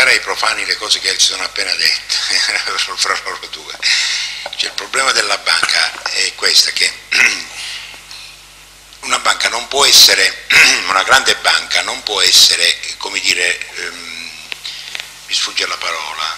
ai profani le cose che ci sono appena dette, fra loro due. Cioè, il problema della banca è questo, che una banca non può essere, una grande banca non può essere, come dire, ehm, mi sfugge la parola,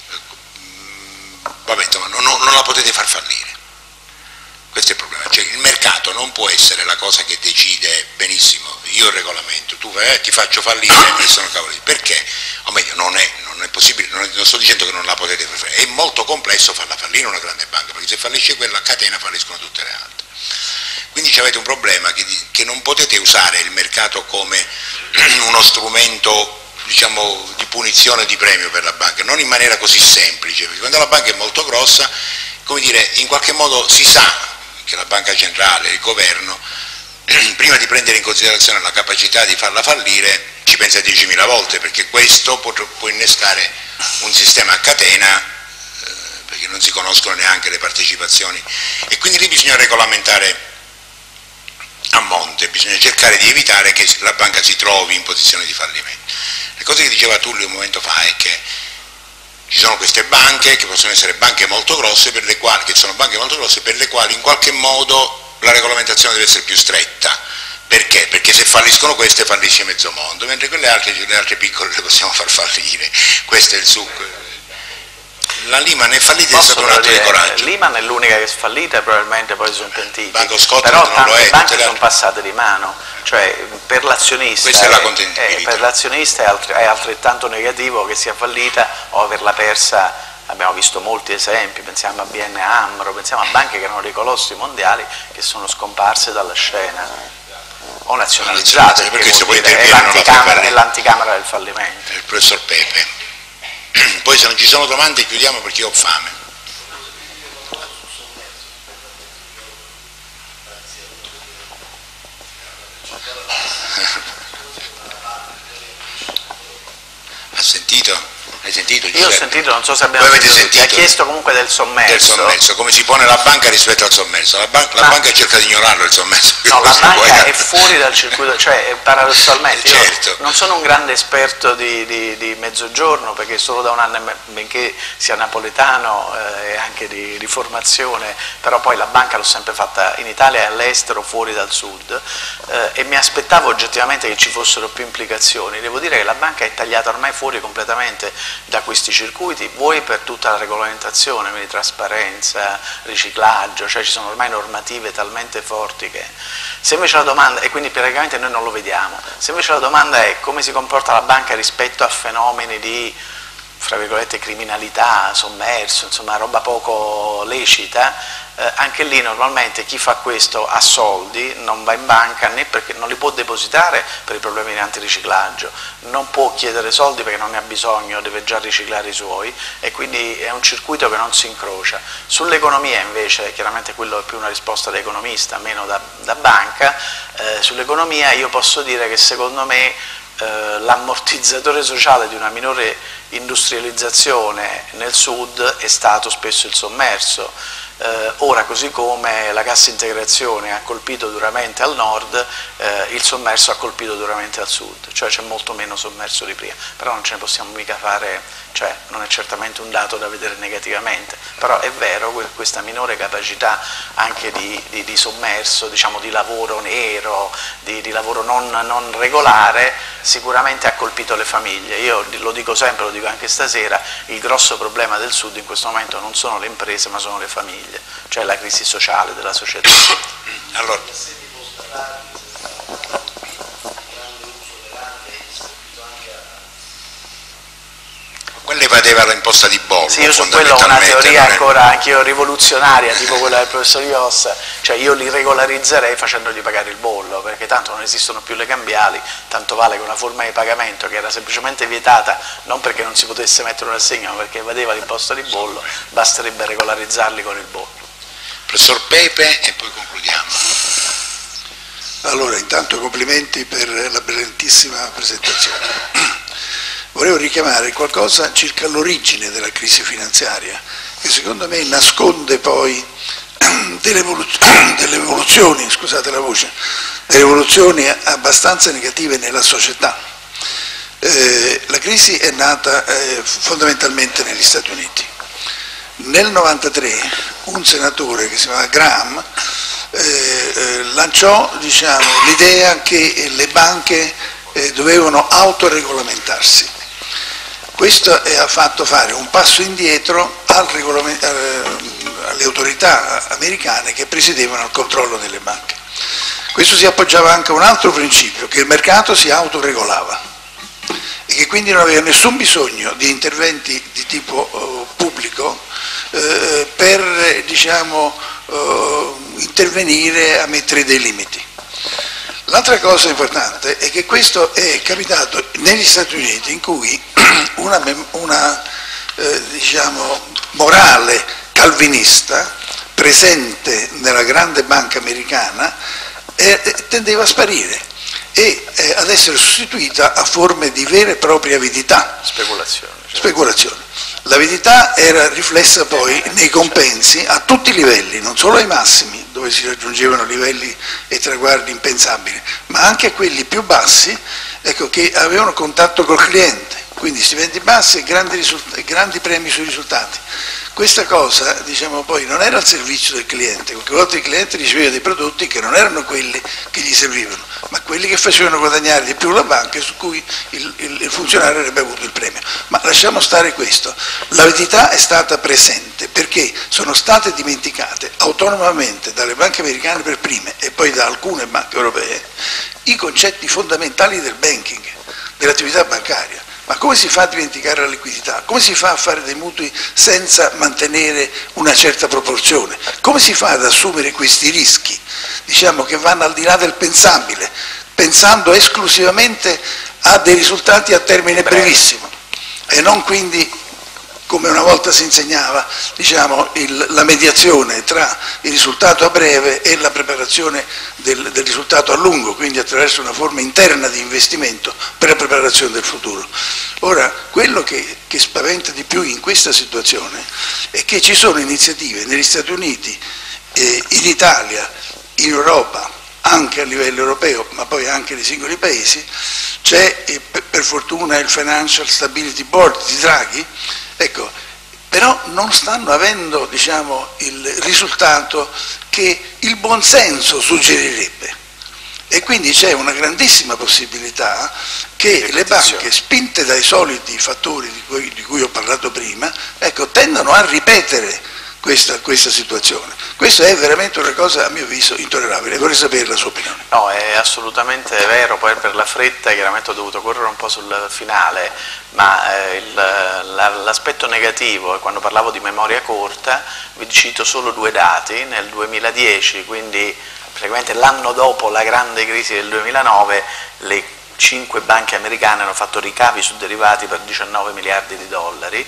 vabbè, insomma, non, non la potete far fallire. Questo è il problema, cioè il mercato non può essere la cosa che decide benissimo, io il regolamento, tu eh, ti faccio fallire e sono cavoli, perché? O meglio, non è, non è possibile, non, non sto dicendo che non la potete far fallire, è molto complesso farla fallire una grande banca, perché se fallisce quella a catena falliscono tutte le altre. Quindi avete un problema che, che non potete usare il mercato come uno strumento, diciamo, di punizione o di premio per la banca, non in maniera così semplice, perché quando la banca è molto grossa, come dire, in qualche modo si sa che la banca centrale, il governo, prima di prendere in considerazione la capacità di farla fallire, ci pensa diecimila volte, perché questo può, può innescare un sistema a catena, eh, perché non si conoscono neanche le partecipazioni, e quindi lì bisogna regolamentare a monte, bisogna cercare di evitare che la banca si trovi in posizione di fallimento. Le cose che diceva Tullio un momento fa è che ci sono queste banche che possono essere banche molto grosse, per le quali, che sono banche molto grosse per le quali in qualche modo la regolamentazione deve essere più stretta. Perché? Perché se falliscono queste fallisce mezzo mondo, mentre quelle altre, le altre piccole le possiamo far fallire. Questo è il succo. La Lehman è fallita, è stato un atto di coraggio. Lehman è l'unica che è fallita e probabilmente poi sono pentiti. Banco Scotland però non lo è, tante banche sono passate di mano, cioè per l'azionista questa è la è, contendibilità. Per l'azionista è, alt- è altrettanto negativo che sia fallita o averla persa. Abbiamo visto molti esempi, pensiamo a B N Amro, pensiamo a banche che erano dei colossi mondiali che sono scomparse dalla scena o nazionalizzate, perché questo poi dire, è, l'anticamera, è l'anticamera del fallimento. Il professor Pepe. Poi se non ci sono domande chiudiamo perché ho fame. Ha sentito? Hai sentito? Io ho sentito, non so se abbiamo sentito, sentito, ha chiesto comunque del sommerso. Del sommerso, come si pone la banca rispetto al sommerso. La, ban- la banca cerca di ignorarlo il sommerso. No, la banca è fuori dal circuito, cioè paradossalmente, io certo. non sono un grande esperto di, di, di mezzogiorno, perché solo da un anno e mezzo, benché sia napoletano eh, e anche di, di formazione, però poi la banca l'ho sempre fatta in Italia e all'estero, fuori dal sud, eh, e mi aspettavo oggettivamente che ci fossero più implicazioni. Devo dire che la banca è tagliata ormai fuori completamente da questi circuiti, vuoi per tutta la regolamentazione, quindi trasparenza, riciclaggio, cioè ci sono ormai normative talmente forti che se invece la domanda, e quindi praticamente noi non lo vediamo, se invece la domanda è come si comporta la banca rispetto a fenomeni di, fra virgolette, criminalità, sommerso, insomma roba poco lecita, eh, anche lì normalmente chi fa questo ha soldi, non va in banca né perché non li può depositare per i problemi di antiriciclaggio, non può chiedere soldi perché non ne ha bisogno, deve già riciclare i suoi, e quindi è un circuito che non si incrocia. Sull'economia invece, chiaramente quello è più una risposta da economista, meno da, da banca, eh, sull'economia io posso dire che secondo me eh, l'ammortizzatore sociale di una minore industrializzazione nel sud è stato spesso il sommerso. Eh, ora, così come la cassa integrazione ha colpito duramente al nord, eh, il sommerso ha colpito duramente al sud, cioè c'è molto meno sommerso di prima, però non ce ne possiamo mica fare, cioè non è certamente un dato da vedere negativamente, però è vero che questa minore capacità anche di, di, di sommerso, diciamo di lavoro nero, di, di lavoro non, non regolare, sicuramente ha colpito le famiglie. Io lo dico sempre, lo dico anche stasera, il grosso problema del sud in questo momento non sono le imprese ma sono le famiglie, cioè la crisi sociale della società. Allora. Quella evadeva l'imposta di bollo. Sì, io su quello ho una teoria ancora anch'io rivoluzionaria, tipo quella del professor Ios, cioè io li regolarizzerei facendogli pagare il bollo, perché tanto non esistono più le cambiali, tanto vale che una forma di pagamento che era semplicemente vietata, non perché non si potesse mettere un assegno, ma perché evadeva l'imposta di bollo, basterebbe regolarizzarli con il bollo. Professor Pepe e poi concludiamo. Allora, intanto complimenti per la brillantissima presentazione. Volevo richiamare qualcosa circa l'origine della crisi finanziaria, che secondo me nasconde poi delle, evoluz- delle evoluzioni, scusate la voce, delle evoluzioni abbastanza negative nella società. Eh, la crisi è nata eh, fondamentalmente negli Stati Uniti. Nel novantatré un senatore che si chiamava Graham eh, eh, lanciò diciamo, l'idea che le banche eh, dovevano autoregolamentarsi. Questo eh, ha fatto fare un passo indietro al regolamento, eh, alle autorità americane che presiedevano il controllo delle banche. Questo si appoggiava anche a un altro principio, che il mercato si autoregolava e che quindi non aveva nessun bisogno di interventi di tipo eh, pubblico eh, per diciamo, eh, intervenire a mettere dei limiti. L'altra cosa importante è che questo è capitato negli Stati Uniti, in cui una, una eh, diciamo, morale calvinista presente nella grande banca americana eh, tendeva a sparire e eh, ad essere sostituita a forme di vera e propria avidità. Speculazione. Cioè. Speculazione. L'avidità era riflessa poi nei compensi a tutti i livelli, non solo ai massimi, dove si raggiungevano livelli e traguardi impensabili, ma anche a quelli più bassi, ecco, che avevano contatto col cliente, quindi stipendi bassi e grandi, grandi premi sui risultati. Questa cosa, diciamo, poi non era al servizio del cliente, qualche volta il cliente riceveva dei prodotti che non erano quelli che gli servivano, ma quelli che facevano guadagnare di più la banca e su cui il, il, il funzionario avrebbe avuto il premio. Ma lasciamo stare questo, l'avidità è stata presente perché sono state dimenticate autonomamente dalle banche americane per prime e poi da alcune banche europee i concetti fondamentali del banking, dell'attività bancaria. Ma come si fa a dimenticare la liquidità? Come si fa a fare dei mutui senza mantenere una certa proporzione? Come si fa ad assumere questi rischi, diciamo, che vanno al di là del pensabile, pensando esclusivamente a dei risultati a termine brevissimo e non quindi, come una volta si insegnava, diciamo, il, la mediazione tra il risultato a breve e la preparazione del, del risultato a lungo, quindi attraverso una forma interna di investimento per la preparazione del futuro. Ora, quello che, che spaventa di più in questa situazione è che ci sono iniziative negli Stati Uniti, eh, in Italia, in Europa, anche a livello europeo, ma poi anche nei singoli paesi. C'è eh, per fortuna il Financial Stability Board di Draghi. Ecco, però non stanno avendo, diciamo, il risultato che il buonsenso suggerirebbe e quindi c'è una grandissima possibilità che le banche, spinte dai soliti fattori di cui, di cui ho parlato prima, ecco, tendano a ripetere questa, questa situazione. Questo è veramente una cosa, a mio avviso, intollerabile. Vorrei sapere la sua opinione. No, è assolutamente vero, poi per la fretta chiaramente ho dovuto correre un po' sul finale, ma eh, l'aspetto negativo è quando parlavo di memoria corta, vi cito solo due dati. Nel duemiladieci, quindi praticamente l'anno dopo la grande crisi del duemilanove, le cinque banche americane hanno fatto ricavi su derivati per diciannove miliardi di dollari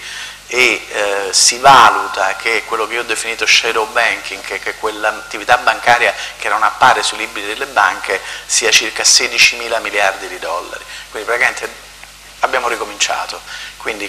e eh, si valuta che quello che io ho definito shadow banking, che, che quell'attività bancaria che non appare sui libri delle banche, sia circa sedicimila miliardi di dollari. Quindi praticamente abbiamo ricominciato. Quindi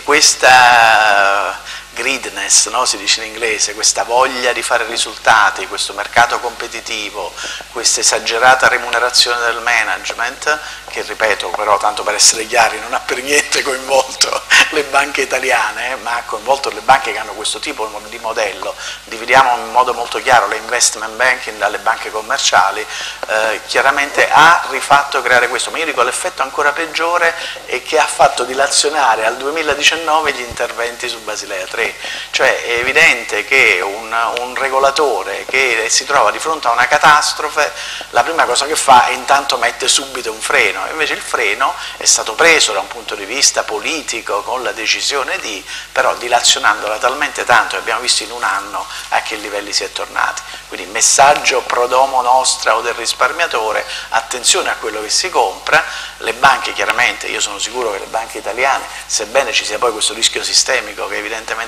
questa greediness, no? Si dice in inglese, questa voglia di fare risultati, questo mercato competitivo, questa esagerata remunerazione del management, che ripeto però, tanto per essere chiari, non ha per niente coinvolto le banche italiane, ma ha coinvolto le banche che hanno questo tipo di modello. Dividiamo in modo molto chiaro le investment banking dalle banche commerciali, eh, chiaramente ha rifatto creare questo, ma io dico l'effetto ancora peggiore è che ha fatto dilazionare al duemiladiciannove gli interventi su Basilea tre. Cioè è evidente che un, un regolatore che si trova di fronte a una catastrofe, la prima cosa che fa è intanto mette subito un freno, invece il freno è stato preso da un punto di vista politico con la decisione di, però dilazionandola talmente tanto, abbiamo visto in un anno a che livelli si è tornati. Quindi messaggio pro domo nostra o del risparmiatore, attenzione a quello che si compra. Le banche chiaramente, io sono sicuro che le banche italiane, sebbene ci sia poi questo rischio sistemico che evidentemente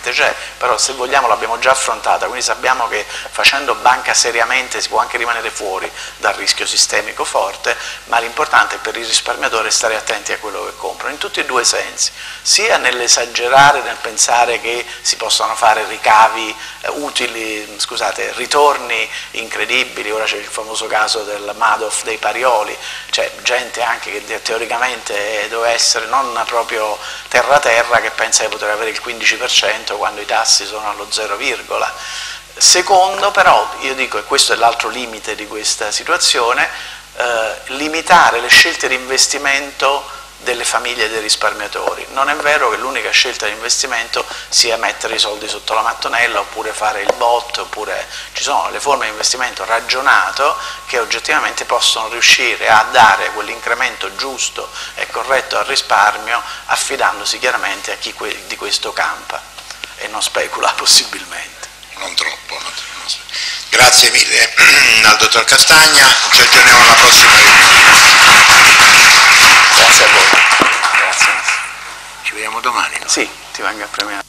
sicuramente c'è, però se vogliamo l'abbiamo già affrontata, quindi sappiamo che facendo banca seriamente si può anche rimanere fuori dal rischio sistemico forte, ma l'importante per i risparmiatori è stare attenti a quello che comprano, in tutti e due i sensi, sia nell'esagerare, nel pensare che si possano fare ricavi eh, utili, scusate, ritorni incredibili. Ora c'è il famoso caso del Madoff dei Parioli, c'è gente anche che teoricamente doveva essere non proprio terra terra che pensa di poter avere il quindici per cento quando i tassi sono allo zero, secondo però, io dico, e questo è l'altro limite di questa situazione, eh, limitare le scelte di investimento delle famiglie e dei risparmiatori. Non è vero che l'unica scelta di investimento sia mettere i soldi sotto la mattonella oppure fare il bot, oppure ci sono le forme di investimento ragionato che oggettivamente possono riuscire a dare quell'incremento giusto e corretto al risparmio, affidandosi chiaramente a chi di questo campa e non specula possibilmente. Non troppo, non troppo. Grazie mille al dottor Castagna, ci aggiorniamo alla prossima riunione. Grazie a voi. Grazie. Ci vediamo domani, no? Sì, ti vengo a premiare.